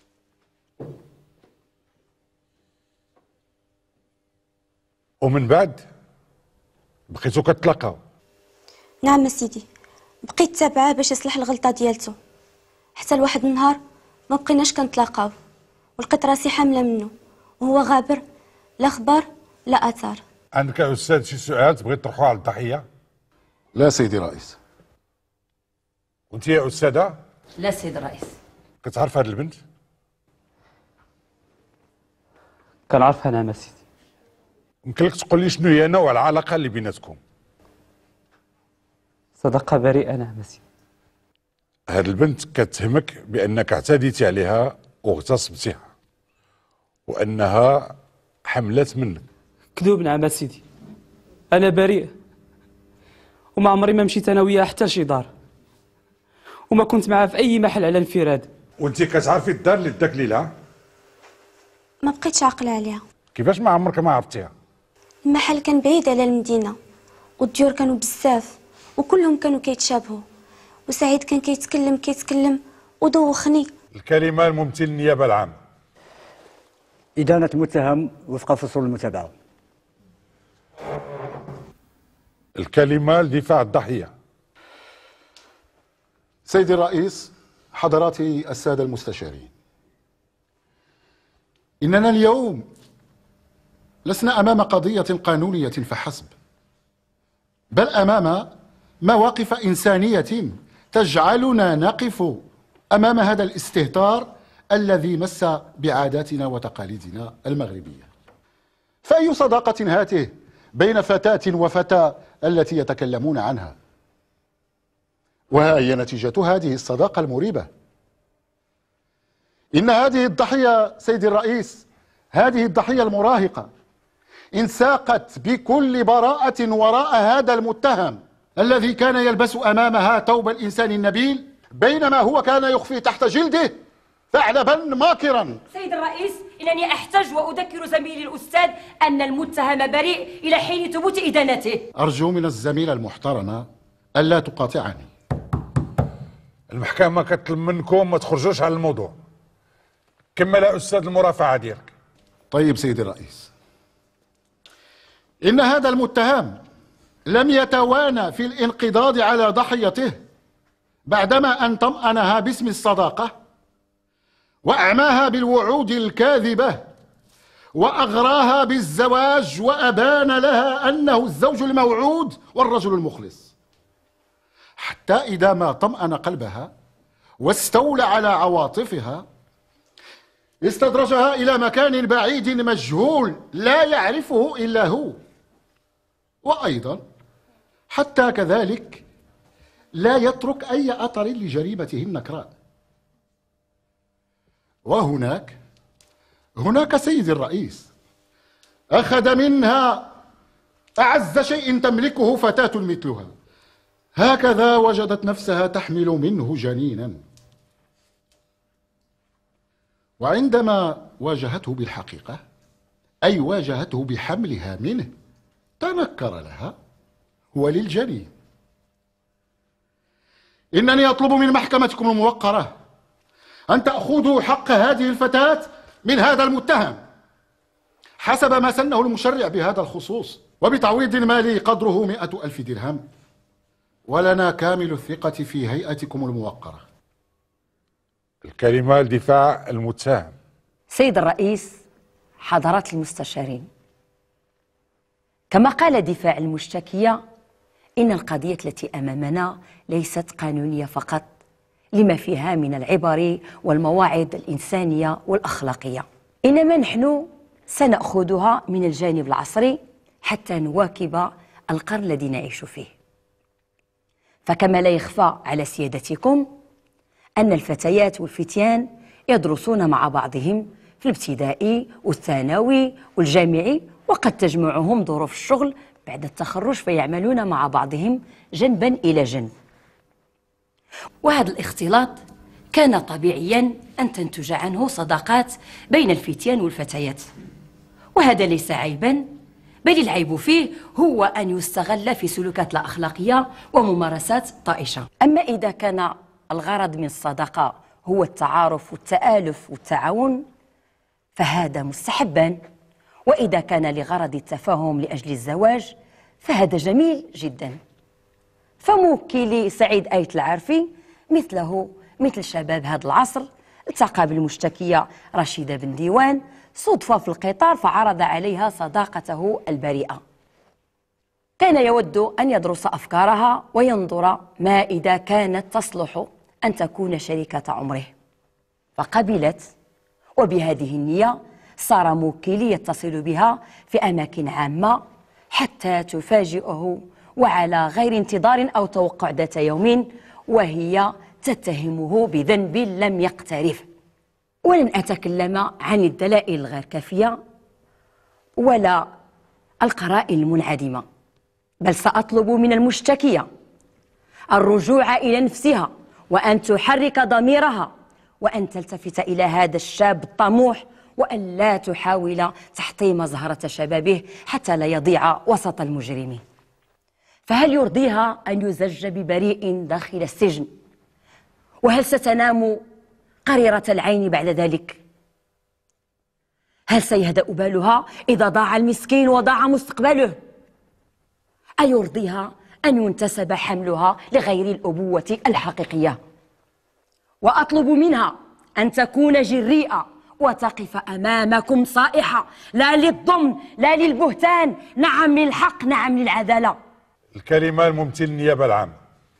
ومن بعد بقيتو كتلاقاو؟ نعم سيدي، بقيت تابعاه باش يصلح الغلطه ديالته، حتى لواحد النهار ما بقيناش كنتلاقاو ولقيت راسي حامله منه وهو غابر، لا خبر لا اثار. عندك يا استاذ شي سؤال تبغي تطرحوه على الضحيه؟ لا سيدي الرئيس. وانت يا استاذه؟ لا سيدي الرئيس. كتعرف هاد البنت؟ كنعرفها نعم سيدي. يمكن لك تقول لي شنو هي نوع العلاقه اللي بيناتكم؟ صداقه بريئه نعم سيدي. هاد البنت كتهمك بانك اعتديتي عليها واغتصبتيها وانها حملت منك. كذوب نعم سيدي، انا بريء وما عمري ما مشيت انا وياها حتى لشي دار، وما كنت معها في اي محل على انفراد. وانت كتعرفي الدار اللي داك ليلى؟ ما بقيتش عاقله عليها. كيفاش ما عمرك ما عرفتيها؟ المحل كان بعيد على المدينه والديور كانوا بزاف وكلهم كانوا كيتشابهوا، وسعيد كان كيتكلم ودوخني. الكلمه الممثل النيابه العامه. إدانة المتهم وفق فصول المتابعة. الكلمة لدفاع الضحية. سيدي الرئيس، حضراتي السادة المستشارين، إننا اليوم لسنا أمام قضية قانونية فحسب، بل أمام مواقف إنسانية تجعلنا نقف أمام هذا الاستهتار الذي مس بعاداتنا وتقاليدنا المغربية. فأي صداقة هاته بين فتاة وفتى التي يتكلمون عنها؟ وها هي نتيجة هذه الصداقة المريبة. إن هذه الضحية سيدي الرئيس، هذه الضحية المراهقة انساقت بكل براءة وراء هذا المتهم الذي كان يلبس أمامها ثوب الإنسان النبيل، بينما هو كان يخفي تحت جلده ثعلبا ماكرا. سيد الرئيس، إنني أحتج وأذكر زميلي الأستاذ أن المتهم بريء إلى حين ثبوت إدانته. أرجو من الزميلة المحترمة ألا تقاطعني. المحكمة كتطلب منكم ما تخرجوش على الموضوع. كمل يا أستاذ المرافعة ديالك. طيب سيدي الرئيس، إن هذا المتهم لم يتوانى في الانقضاض على ضحيته بعدما أن طمأنها باسم الصداقة وأعماها بالوعود الكاذبة وأغراها بالزواج وأبان لها أنه الزوج الموعود والرجل المخلص، حتى إذا ما طمأن قلبها واستولى على عواطفها استدرجها إلى مكان بعيد مجهول لا يعرفه إلا هو، وأيضا حتى كذلك لا يترك أي أثر لجريمته النكراء. وهناك سيدي الرئيس أخذ منها أعز شيء تملكه فتاة مثلها، هكذا وجدت نفسها تحمل منه جنينا، وعندما واجهته بالحقيقة أي واجهته بحملها منه تنكر لها وللجنين. إنني أطلب من محكمتكم الموقرة أن تأخذوا حق هذه الفتاة من هذا المتهم حسب ما سنه المشرع بهذا الخصوص، وبتعويض مالي قدره 100,000 درهم، ولنا كامل الثقة في هيئتكم الموقرة. الكلمة لدفاع المتهم. سيد الرئيس، حضرات المستشارين، كما قال دفاع المشتكية إن القضية التي أمامنا ليست قانونية فقط، لما فيها من العبر والمواعظ الإنسانية والأخلاقية، إنما نحن سنأخذها من الجانب العصري حتى نواكب القرن الذي نعيش فيه. فكما لا يخفى على سيادتكم أن الفتيات والفتيان يدرسون مع بعضهم في الابتدائي والثانوي والجامعي، وقد تجمعهم ظروف الشغل بعد التخرج فيعملون مع بعضهم جنبا إلى جنب. وهذا الاختلاط كان طبيعيا أن تنتج عنه صداقات بين الفتيان والفتيات، وهذا ليس عيبا، بل العيب فيه هو أن يستغل في سلوكات لا أخلاقية وممارسات طائشة. أما إذا كان الغرض من الصداقة هو التعارف والتآلف والتعاون فهذا مستحبا، وإذا كان لغرض التفاهم لأجل الزواج فهذا جميل جدا. فموكلي سعيد آيت العارفي مثل شباب هذا العصر التقى بالمشتكية رشيدة بن ديوان صدفة في القطار فعرض عليها صداقته البريئة. كان يود أن يدرس أفكارها وينظر ما إذا كانت تصلح أن تكون شريكة عمره، فقبلت، وبهذه النية صار موكلي يتصل بها في أماكن عامة حتى تفاجئه وعلى غير انتظار أو توقع ذات يوم وهي تتهمه بذنب لم يقترف. ولن أتكلم عن الدلائل الغير كافية ولا القرائن المنعدمة، بل سأطلب من المشتكية الرجوع إلى نفسها وأن تحرك ضميرها وأن تلتفت إلى هذا الشاب الطموح وأن لا تحاول تحطيم زهرة شبابه حتى لا يضيع وسط المجرمين. فهل يرضيها أن يزج ببريء داخل السجن؟ وهل ستنام قريرة العين بعد ذلك؟ هل سيهدأ بالها إذا ضاع المسكين وضاع مستقبله؟ أيرضيها أن ينتسب حملها لغير الأبوة الحقيقية؟ وأطلب منها أن تكون جريئة وتقف أمامكم صائحة، لا للضم لا للبهتان، نعم للحق، نعم للعدالة. الكلمة الممثل النيابة العامة.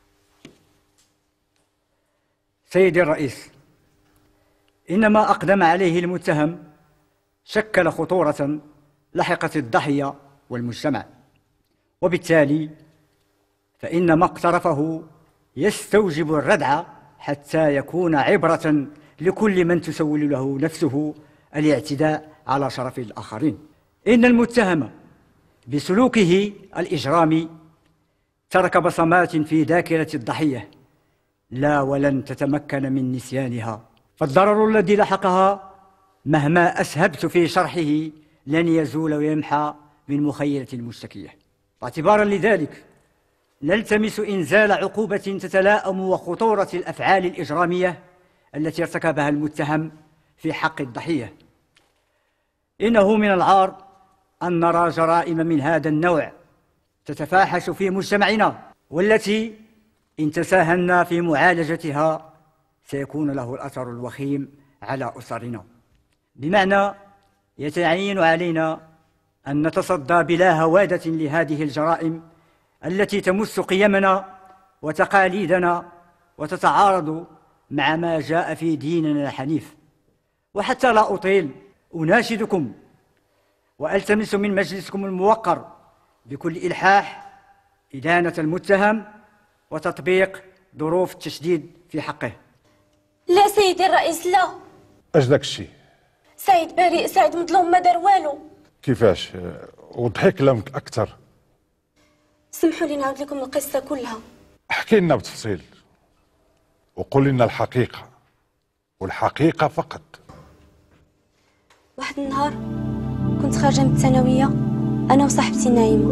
سيدي الرئيس، إن ما أقدم عليه المتهم شكل خطورة لحقت الضحية والمجتمع، وبالتالي فإن ما اقترفه يستوجب الردع حتى يكون عبرة لكل من تسول له نفسه الاعتداء على شرف الآخرين. إن المتهم بسلوكه الإجرامي ترك بصمات في ذاكرة الضحية لا ولن تتمكن من نسيانها، فالضرر الذي لحقها مهما أسهبت في شرحه لن يزول ويمحى من مخيلة المشتكية. واعتبارا لذلك نلتمس إنزال عقوبة تتلائم وخطورة الأفعال الإجرامية التي ارتكبها المتهم في حق الضحية. إنه من العار أن نرى جرائم من هذا النوع تتفاحش في مجتمعنا، والتي إن تساهلنا في معالجتها سيكون له الأثر الوخيم على أسرنا. بمعنى يتعين علينا أن نتصدى بلا هوادة لهذه الجرائم التي تمس قيمنا وتقاليدنا وتتعارض مع ما جاء في ديننا الحنيف. وحتى لا أطيل أناشدكم وألتمس من مجلسكم الموقر بكل إلحاح إدانة المتهم وتطبيق ظروف التشديد في حقه. لا سيدي الرئيس، لا. اش داك الشيء؟ سعيد بريء، سعيد مظلوم، ما دار والو. كيفاش؟ وضحي كلامك أكثر. سمحوا لي نعاود لكم القصة كلها. احكي لنا بتفصيل وقول لنا الحقيقة والحقيقة فقط. واحد النهار كنت خارجة من الثانوية أنا وصاحبتي نايمة.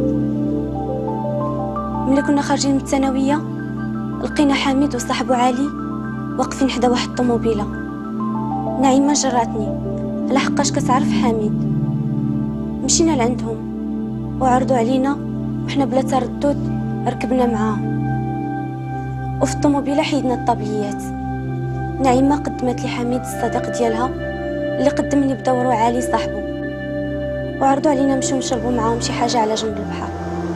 ملي كنا خارجين من الثانوية لقينا حميد وصاحبو علي واقفين حدا واحد الطوموبيلة. نعيمة جراتني على حقاش كتعرف حميد. مشينا لعندهم وعرضوا علينا وحنا بلا تردد ركبنا معاهم، وفي الطوموبيلة حيدنا الطابليات. نعيمة قدمت لي حميد الصديق ديالها اللي قدمني بدورو علي صاحبو، وعرضوا علينا نمشيو نشربوا معاهم شي حاجه على جنب البحر.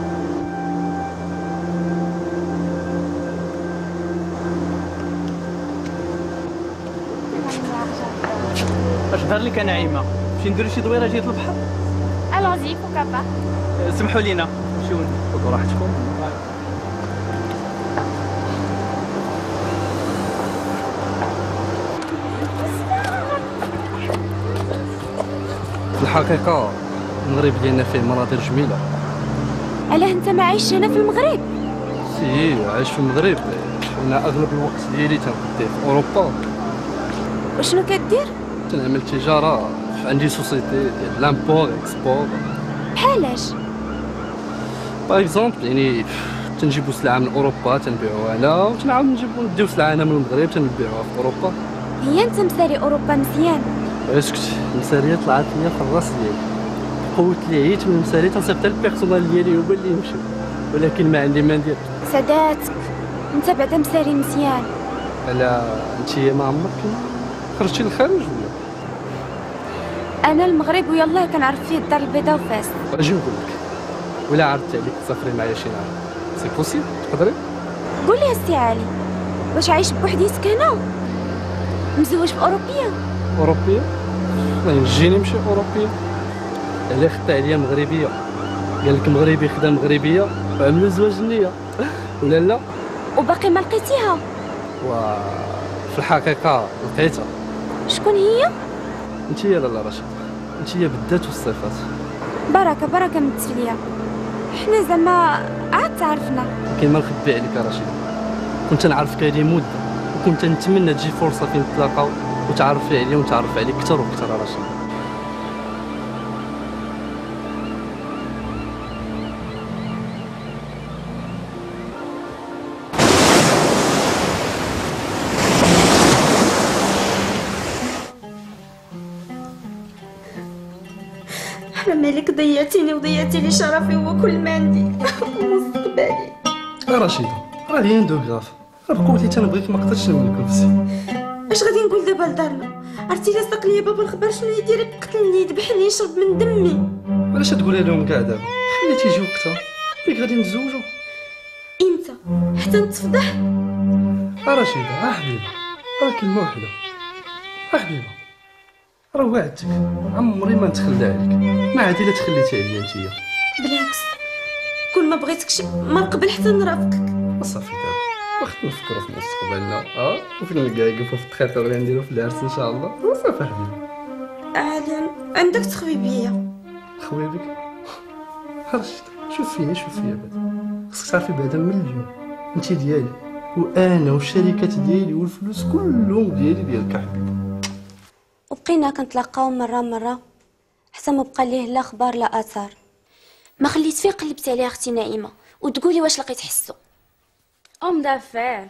اش ظهر لك نعيمه؟ نمشي نديرو شي دويره جهه البحر؟ الونزي فوكا. سمحوا لينا نمشيو خذوا راحتكم. في الحقيقه المغرب ديالنا فيه مناظر جميله. علاه انت ما عايش هنا في المغرب؟ سي عايش في المغرب، انا اغلب الوقت ديالي تنقضيه في اوروبا. وشنو كدير؟ تنعمل تجاره، عندي سوسيتي ديال لامبور اكسبور. بحالاش؟ باغ اكزومبل يعني تنجيبو سلعه من اوروبا تنبيعوها هنا، وتنعاود نديو سلعه هنا من المغرب تنبيعوها في اوروبا. هي انت مساري اوروبا مزيان؟ اسكت، المساريه طلعت ليا في الراس ديالي، قوت لي عييت من المساريه تنصيفط البيرسونال ديالي هما اللي يمشيو، ولكن ما عندي ما ندير. ساداتك انت بعدا مساري مزيان. على انتيا ما عمرك خرجتي للخارج ولا؟ انا المغرب ويلاه كنعرف فيه الدار البيضاء وفاس. اجي نقول لك، ولا عرضت عليك تسافري معايا شي نهار سي بوسيبل تقدري؟ قول لي السي علي، واش عايش بوحديتك هنا؟ مزوج باوروبيه؟ اوروبيه؟ والله نجيني نمشي اوروبيه. علاه خدت عليا مغربيه، قال لك مغربي خدا مغربيه وعملوا زواج النيه ولا لا؟ وباقي ما لقيتيها؟ وفي الحقيقه لقيتها. شكون هي؟ انتيا لاله رشيد، انتيا بالذات والصفات. بركه من التفليه، حنا زعما عاد تعرفنا. كاين ما نخبي عليك يا رشيد، كنت نعرفك هذه مده، وكنت نتمنى تجي فرصه فين نتلاقاو وتعرفي عليا ونتعرف عليك اكثر واكثر يا رشيد. حرام عليك، ضيعتيني وضيعتي لي شرفي هو كل ما عندي ومستقبلي. رشيدة راه لي ندوغراف، بقوتي تنبغيك ما قدرتش نولك نفسي. اش غادي نقول دابا لدارنا؟ عرفتي الا ساق ليا بابا الخبر شنو يدير؟ يقتلني، يذبحني، يشرب من دمي. علاش تقولي لهم كاع دابا؟ خليتي يجي وقتها فيك غادي نتزوجوا. امتى؟ حتى نتفضح؟ رشيدة حبيبه، راه كلمه وحده، حبيبه راه وعدتك عمري ما نتخلى عليك، ما عاد الا تخليتي عليا انتيا. بالعكس، كون ما بغيتكش ما نقبل حتى نرافقك. صافي دابا خصنا نفكروا في مستقبلنا، وفين كاع يوقفوا في التخاطر اللي نديرو في العرس ان شاء الله. صافي حبيبي. عالي عندك تخوي بيا. خوي بك؟ رشيدة شوف فيا بعدا، خصك تعرفي بعدا من اليوم انتي ديالي، وانا والشركات ديالي والفلوس كلهم ديالك يا حبيبي. وبقينا كنتلاقاو مره حتى ما بقى ليه لا اخبار لا اثار. ما خليت فيه قلبت عليه اختي نعيمه وتقولي واش لقيت حسو. دافع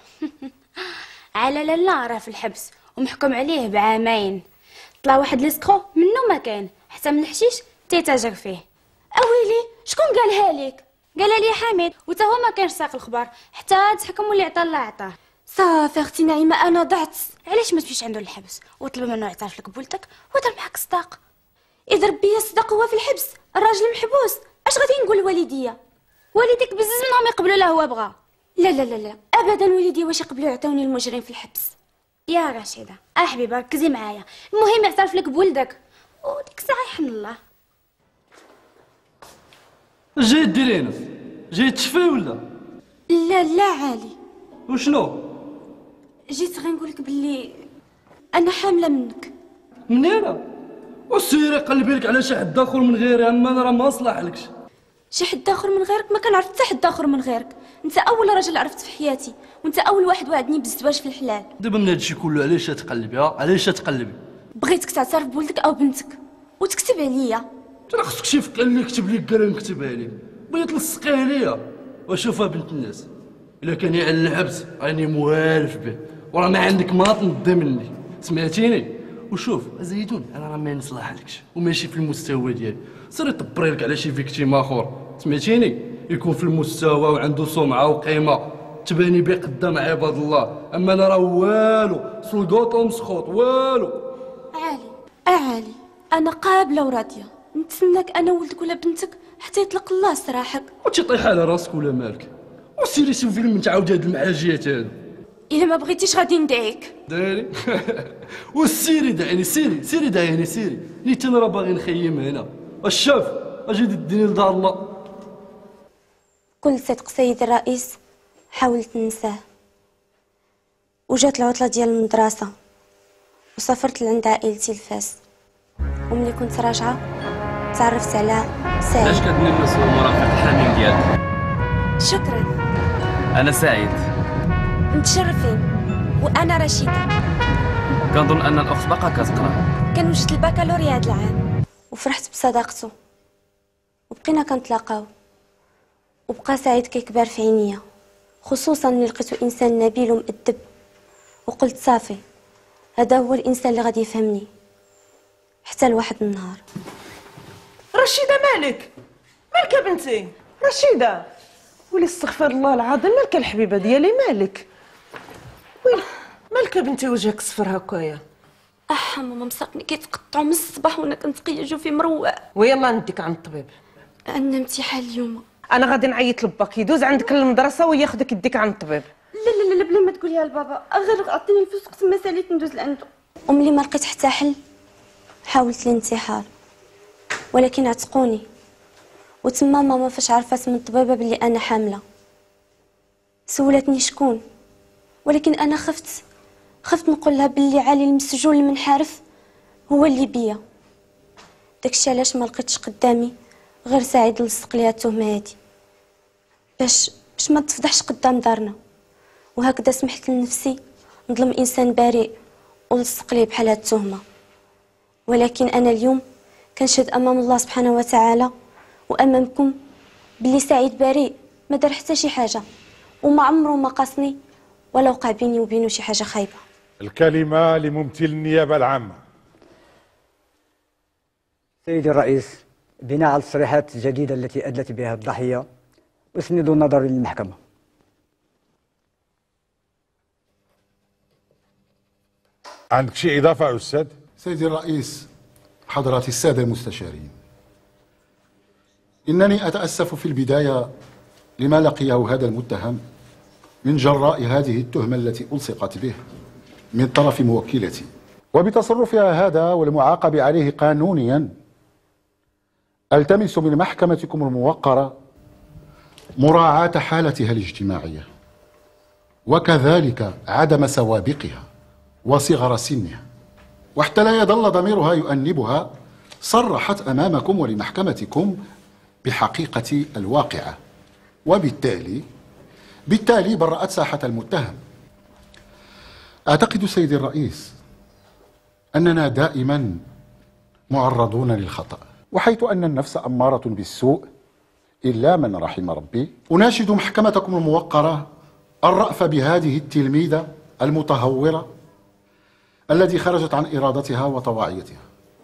على لالا راه في الحبس ومحكوم عليه بعامين. طلع واحد ليسكرو منو ما كاين، حتى من الحشيش تيتاجر فيه. اويلي شكون قالها لك؟ قالها لي حميد، وتا هو ما كانش ساق الخبر حتى تحكم واللي عطاه الله عطاه. صافي اختي نعيمه انا ضعت. علاش ما تمشيش عنده للحبس وطلب منه يعترف لك بولدك ودار معاك صداق؟ اذا ربي يصدق هو في الحبس، الراجل محبوس، اش غادي نقول لوالديا؟ والديك بزز منهم يقبلوا له هو بغا. لا ابدا، والدي واش يقبلوا يعطوني المجرم في الحبس؟ يا رشيده حبيبه ركزي معايا، المهم يعترف لك بولدك وديك الساعه يحن الله. جاي ديرينا جاي تشفي ولا؟ لا عالي. وشنو؟ جيت غير نقول لك باللي انا حامله منك. منيره؟ وسيري قلبي لك على شي حد اخر من غيري، اما انا راه ما صلاحلكش. شي حد اخر من غيرك؟ ما كنعرف حتى حد اخر من غيرك، انت اول راجل عرفت في حياتي، وانت اول واحد وعدني بالزواج في الحلال. دابا من هادشي كله علاش تقلبي؟ علاش تقلبي؟ بغيتك تعترف بولدك او بنتك وتكتب عليا. انا خصك شي فكره اللي يكتب لك قال نكتبها لك، بغيت تلصقيها ليا وشوفها بنت الناس. الا كان يعلى الحبس راني موالف به، وراه ما عندك ما تنضي مني، سمعتيني؟ وشوف زيدون انا راه ما نصلحلكش وماشي في المستوى ديالي، سيري طبري لك على شي فيكتيم اخر، سمعتيني؟ يكون في المستوى وعنده سمعه وقيمه تباني بيه قدام عباد الله، اما انا راه والو سلقوط ومسخوط والو. عالي انا قابله وراضيه، نتسناك انا ولدك ولا بنتك حتى يطلق الله سراحك. وتطيح على راسك ولا مالك؟ وسيري شوف فيلم تعاود هاد المعاجيات هادو. الا ما بغيتيش غادي ندعيك. دايري وسيري دعيني، سيري دعيني سيري، نيت انا راه باغي نخيم هنا. الشاف اجي ديني لدار الله. بكل صدق سيد الرئيس حاولت ننساه، وجات العطلة ديال المدرسة وسافرت لعند عائلتي لفاس، وملي كنت راجعة تعرفت على سعيد. علاش كتنمس المرافق الحميم ديالك؟ شكرا. انا سعيد. متشرفين. وانا رشيدة. كنظن ان الاخت باقا كتقرا. كنوجد البكالوريا هاد العام وفرحت بصداقته، وبقينا كنتلاقاو، وبقى سعيد كيكبر في عينيا، خصوصا ملي لقيتو انسان نبيل ومؤدب، وقلت صافي هذا هو الانسان اللي غادي يفهمني حتى لواحد النهار. رشيدة مالك يا بنتي؟ رشيدة ولي استغفر الله العظيم، مالك الحبيبه ديالي مالك؟ ويلي مالك يا بنتي وجهك صفر هكايا؟ ماما مساقني كيتقطعوا من الصباح وانا كنتقيجو في مروق. ويلا نديك عند الطبيب. عندنا امتحان اليوم. انا غادي نعيط لباك يدوز عندك للمدرسه وياخذك يديك عند الطبيب. لا بلا ما تقوليها لبابا، غير عطيني الفلوس وقت ما ساليت ندوز لعنده. وملي ما لقيت حتى حل حاولت الانتحار، ولكن عتقوني، وتما ماما فاش عرفت من الطبيبه بلي انا حامله سولتني شكون، ولكن انا خفت نقول لها بلي علي المسجون المنحرف هو اللي بيا. داكشي علاش ما لقيتش قدامي غير سعيد لصق ليها التهمه هادي باش ما تفضحش قدام دارنا، وهكذا سمحت لنفسي نظلم انسان بريء ولصق ليه بحال هاد التهمه. ولكن انا اليوم كنشهد امام الله سبحانه وتعالى وامامكم بلي سعيد بريء، ما دار حتى شي حاجه، وما عمره ما قاصني ولا وقع بيني وبينه شي حاجه خايبه. الكلمه لممثل النيابه العامه. سيدي الرئيس، بناء على التصريحات الجديدة التي أدلت بها الضحية أسند النظر للمحكمة. عندك شيء إضافة أستاذ؟ سيدي الرئيس، حضرات السادة المستشارين، إنني أتأسف في البداية لما لقيه هذا المتهم من جراء هذه التهمة التي ألصقت به من طرف موكلتي، وبتصرفها هذا والمعاقب عليه قانونيا ألتمس من محكمتكم الموقرة مراعاة حالتها الاجتماعية، وكذلك عدم سوابقها وصغر سنها، وحتى لا يظل ضميرها يؤنبها صرحت أمامكم ولمحكمتكم بحقيقة الواقعة، وبالتالي برأت ساحة المتهم. أعتقد سيدي الرئيس أننا دائما معرضون للخطأ، وحيث أن النفس أمارة بالسوء إلا من رحم ربي، أناشد محكمتكم الموقرة الرأف بهذه التلميذة المتهورة التي خرجت عن إرادتها وطواعيتها.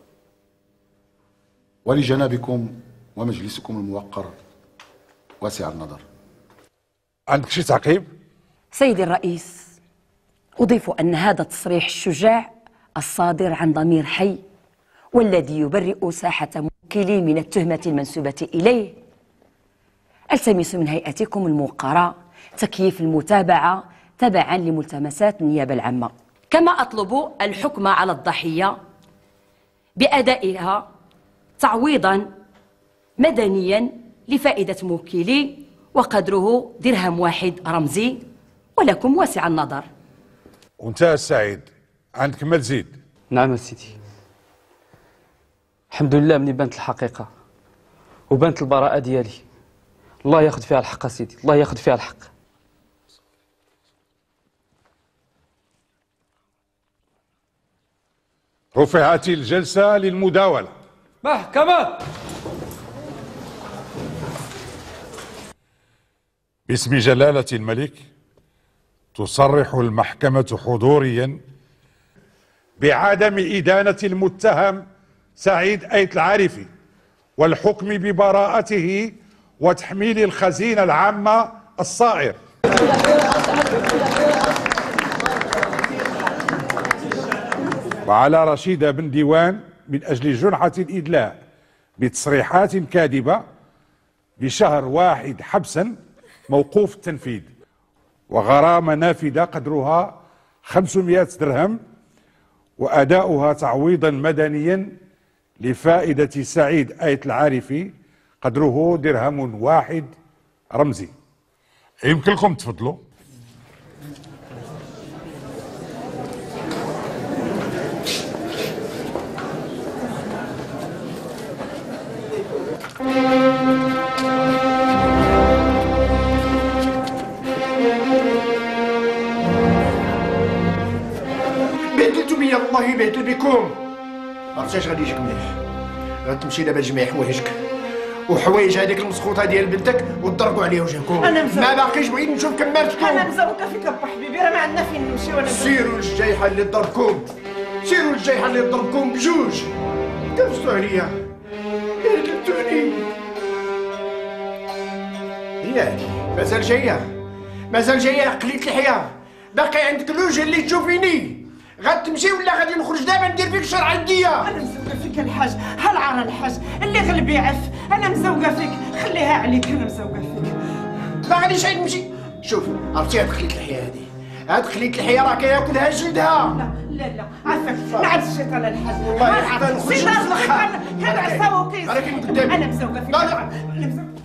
ولجنابكم ومجلسكم الموقر واسع النظر. عندك شي تعقيب؟ سيدي الرئيس، أضيف أن هذا التصريح الشجاع الصادر عن ضمير حي والذي يبرئ ساحة موكلي من التهمة المنسوبة إليه، ألتمس من هيئتكم الموقرة تكييف المتابعة تبعا لملتمسات النيابة العامة، كما أطلب الحكم على الضحية بأدائها تعويضا مدنيا لفائدة موكلي وقدره درهم واحد رمزي، ولكم واسع النظر. وانت السعيد عندك ما تزيد؟ نعم سيدي، الحمد لله مني بانت الحقيقة وبانت البراءة ديالي، الله ياخذ فيها الحق سيدي، الله ياخذ فيها الحق. رفعت الجلسة للمداولة. محكمة. باسم جلالة الملك تصرح المحكمة حضوريا بعدم إدانة المتهم سعيد أيت العارفي والحكم ببراءته وتحميل الخزينة العامة الصائر. وعلى رشيدة بن ديوان من أجل جرعة الإدلاء بتصريحات كاذبة بشهر واحد حبسا موقوف التنفيذ وغرامة نافذة قدرها 500 درهم وأداؤها تعويضا مدنيا لفائدة سعيد آيت العارفي قدره درهم واحد رمزي. يمكن لكم تفضلوا. بهدلتو بيا الله يبهدل بكم. عرفتي اش غادي يجيك مليح؟ غتمشي دابا تجمعي حوايجك وحوايج هذيك المسخوطه ديال بنتك وتضربوا عليها وجهكم. انا مزوقه، ما باقيش بغيت نشوف كمارتكم. انا مزوقه فيك ابا حبيبي، راه ما عندنا فين نمشيو. انا سيروا للجايحه اللي ضربكم، سيروا للجايحه اللي ضربكم بجوج. كنفتوا عليا بهدلتوني. هي هادي مازال جايه، مازال جايه قليت الحياه. باقي عندك الوجه اللي تشوفيني. غتمشي ولا غادي نخرج دابا ندير فيك شرع الديه؟ انا مزوقه فيك الحاج، هالعار الحاج اللي غلب يعف. انا مزوقه فيك، خليها عليك. انا مزوقه فيك، ما غاديش عاد نمشي. شوف عرفتي هاد خليت الحياه هادي، هاد خليت الحياه راه كياكلها جلدها. لا لا عافاك، نعس الشيطان الحاج. والله حتى نخرج سير راسك كان عصا وكيس. ولكن قدامي انا مزوقه فيك. لا لا انا مزوقه.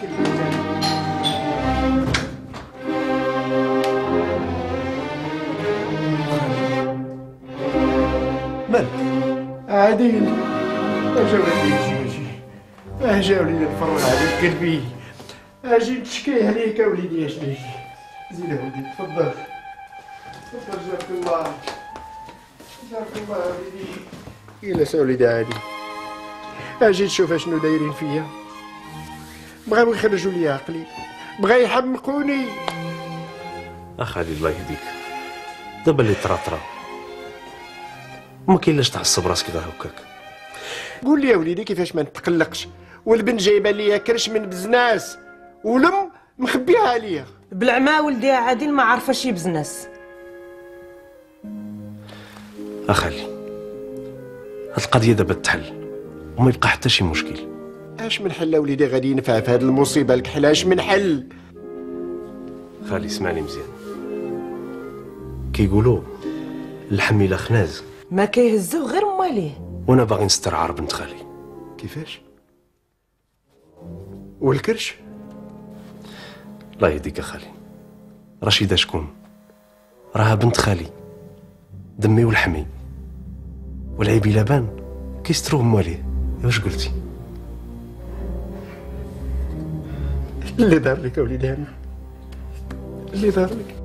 مالك؟ عادين اجاو لي جوجي، اجاو لي نفرغ عليك قلبي، اجي نشكي عليك وليدي. اش ليك؟ زيد وليدي تفضل تفضل. جارك الله جارك الله وليدي. إلا سا وليدي عادي، اجي نشوف اشنو دايرين فيا. بغاو يخرجوا لي عقلي، بغا يحمقوني. اخالي الله يهديك، دابا اللي طرا ما كاين لاش تعصب راسك غير هكاك. قول لي يا وليدي كيفاش ما نتقلقش والبنت جايبه ليا كرش من بزناس ولم مخبيها عليا. بالعما ولدي عادل ما عارفه شي بزنس. اخالي هاد القضيه دابا تحل وما يبقى حتى شي مشكل. اش من حل وليدي غادي ينفع في هاد المصيبه الكحله؟ اش من حل؟ خالي اسمعني مزيان، كيقولوا الحميله خناز ما كيهزو غير ماليه. وانا باغي نسترعر بنت خالي. كيفاش؟ والكرش؟ الله يهديك اخالي، رشيده شكون؟ راها بنت خالي، دمي ولحمي، والعيب الا بان كيستروه مواليه. واش قلتي؟ اللي دار لك وليدي انا، اللي دار لك.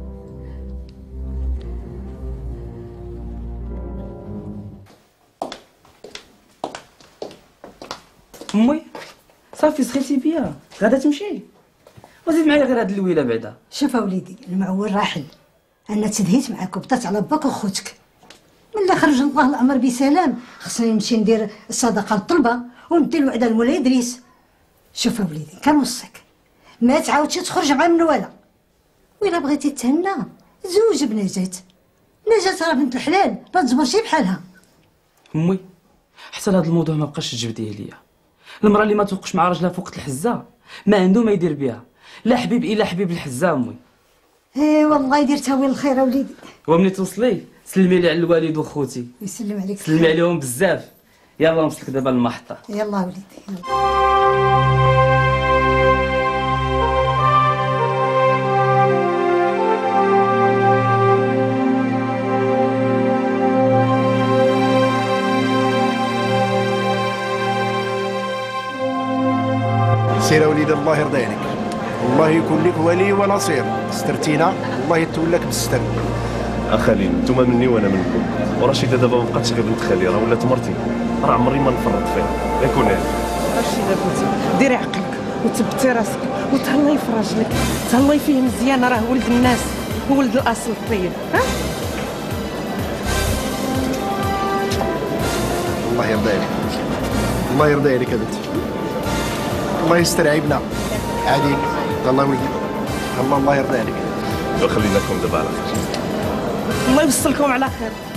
امي صافي سخيتي بيا، غادا تمشي؟ وزيد معايا غير هاد اللويله بعدا. شوف اوليدي المعول راحل، انا تدهيت معاك وبطات على باك وخوتك. ملي خرج الله الامر بسلام خصني نمشي ندير الصدقه للطلبه وندي الوعده لمولاي ادريس. شوف اوليدي كنوصيك ما تعاودش تخرج مع منوله، وإلا بغيتي تهنى زوج بنجات. نجات راه بنت الحلال ما تجبرش بحالها. امي حتى لهاد الموضوع ما بقاش تجبديه ليا. المراه اللي ما توقش مع راجلها فوق الحزه ما عنده ما يدير بها، لا حبيب الا حبيب الحزه. امي اي والله يدير وين الخير اوليدي. ومني توصلي سلمي لي على الوالد وخوتي. يسلم عليك. سلمي عليهم بزاف. يلا نوصلك دابا للمحطه. يلا وليدي سير وليدي الله يرضي عليك، الله يكون لك ولي ونصير. سترتينا الله يتولاك بالستر. اخالي نتوما مني وانا منكم، ورشيده دابا ما بقاتش غير بنت خالي، راه ولات مرتي، راه عمري ما نفرط فيها. يكون هذا رشيده بنتي ديري عقلك وتبتي راسك وتهلاي في راجلك، تهلاي فيه مزيان، راه ولد الناس وولد الاصل الطيب. ها الله يرضي عليك، الله يرضي عليك يا بنتي، الله يستر عيبنا. عادي الله ولدي، الله يرضي عليك. وخلينا لكم دابا على خير. الله يوصلكم على خير.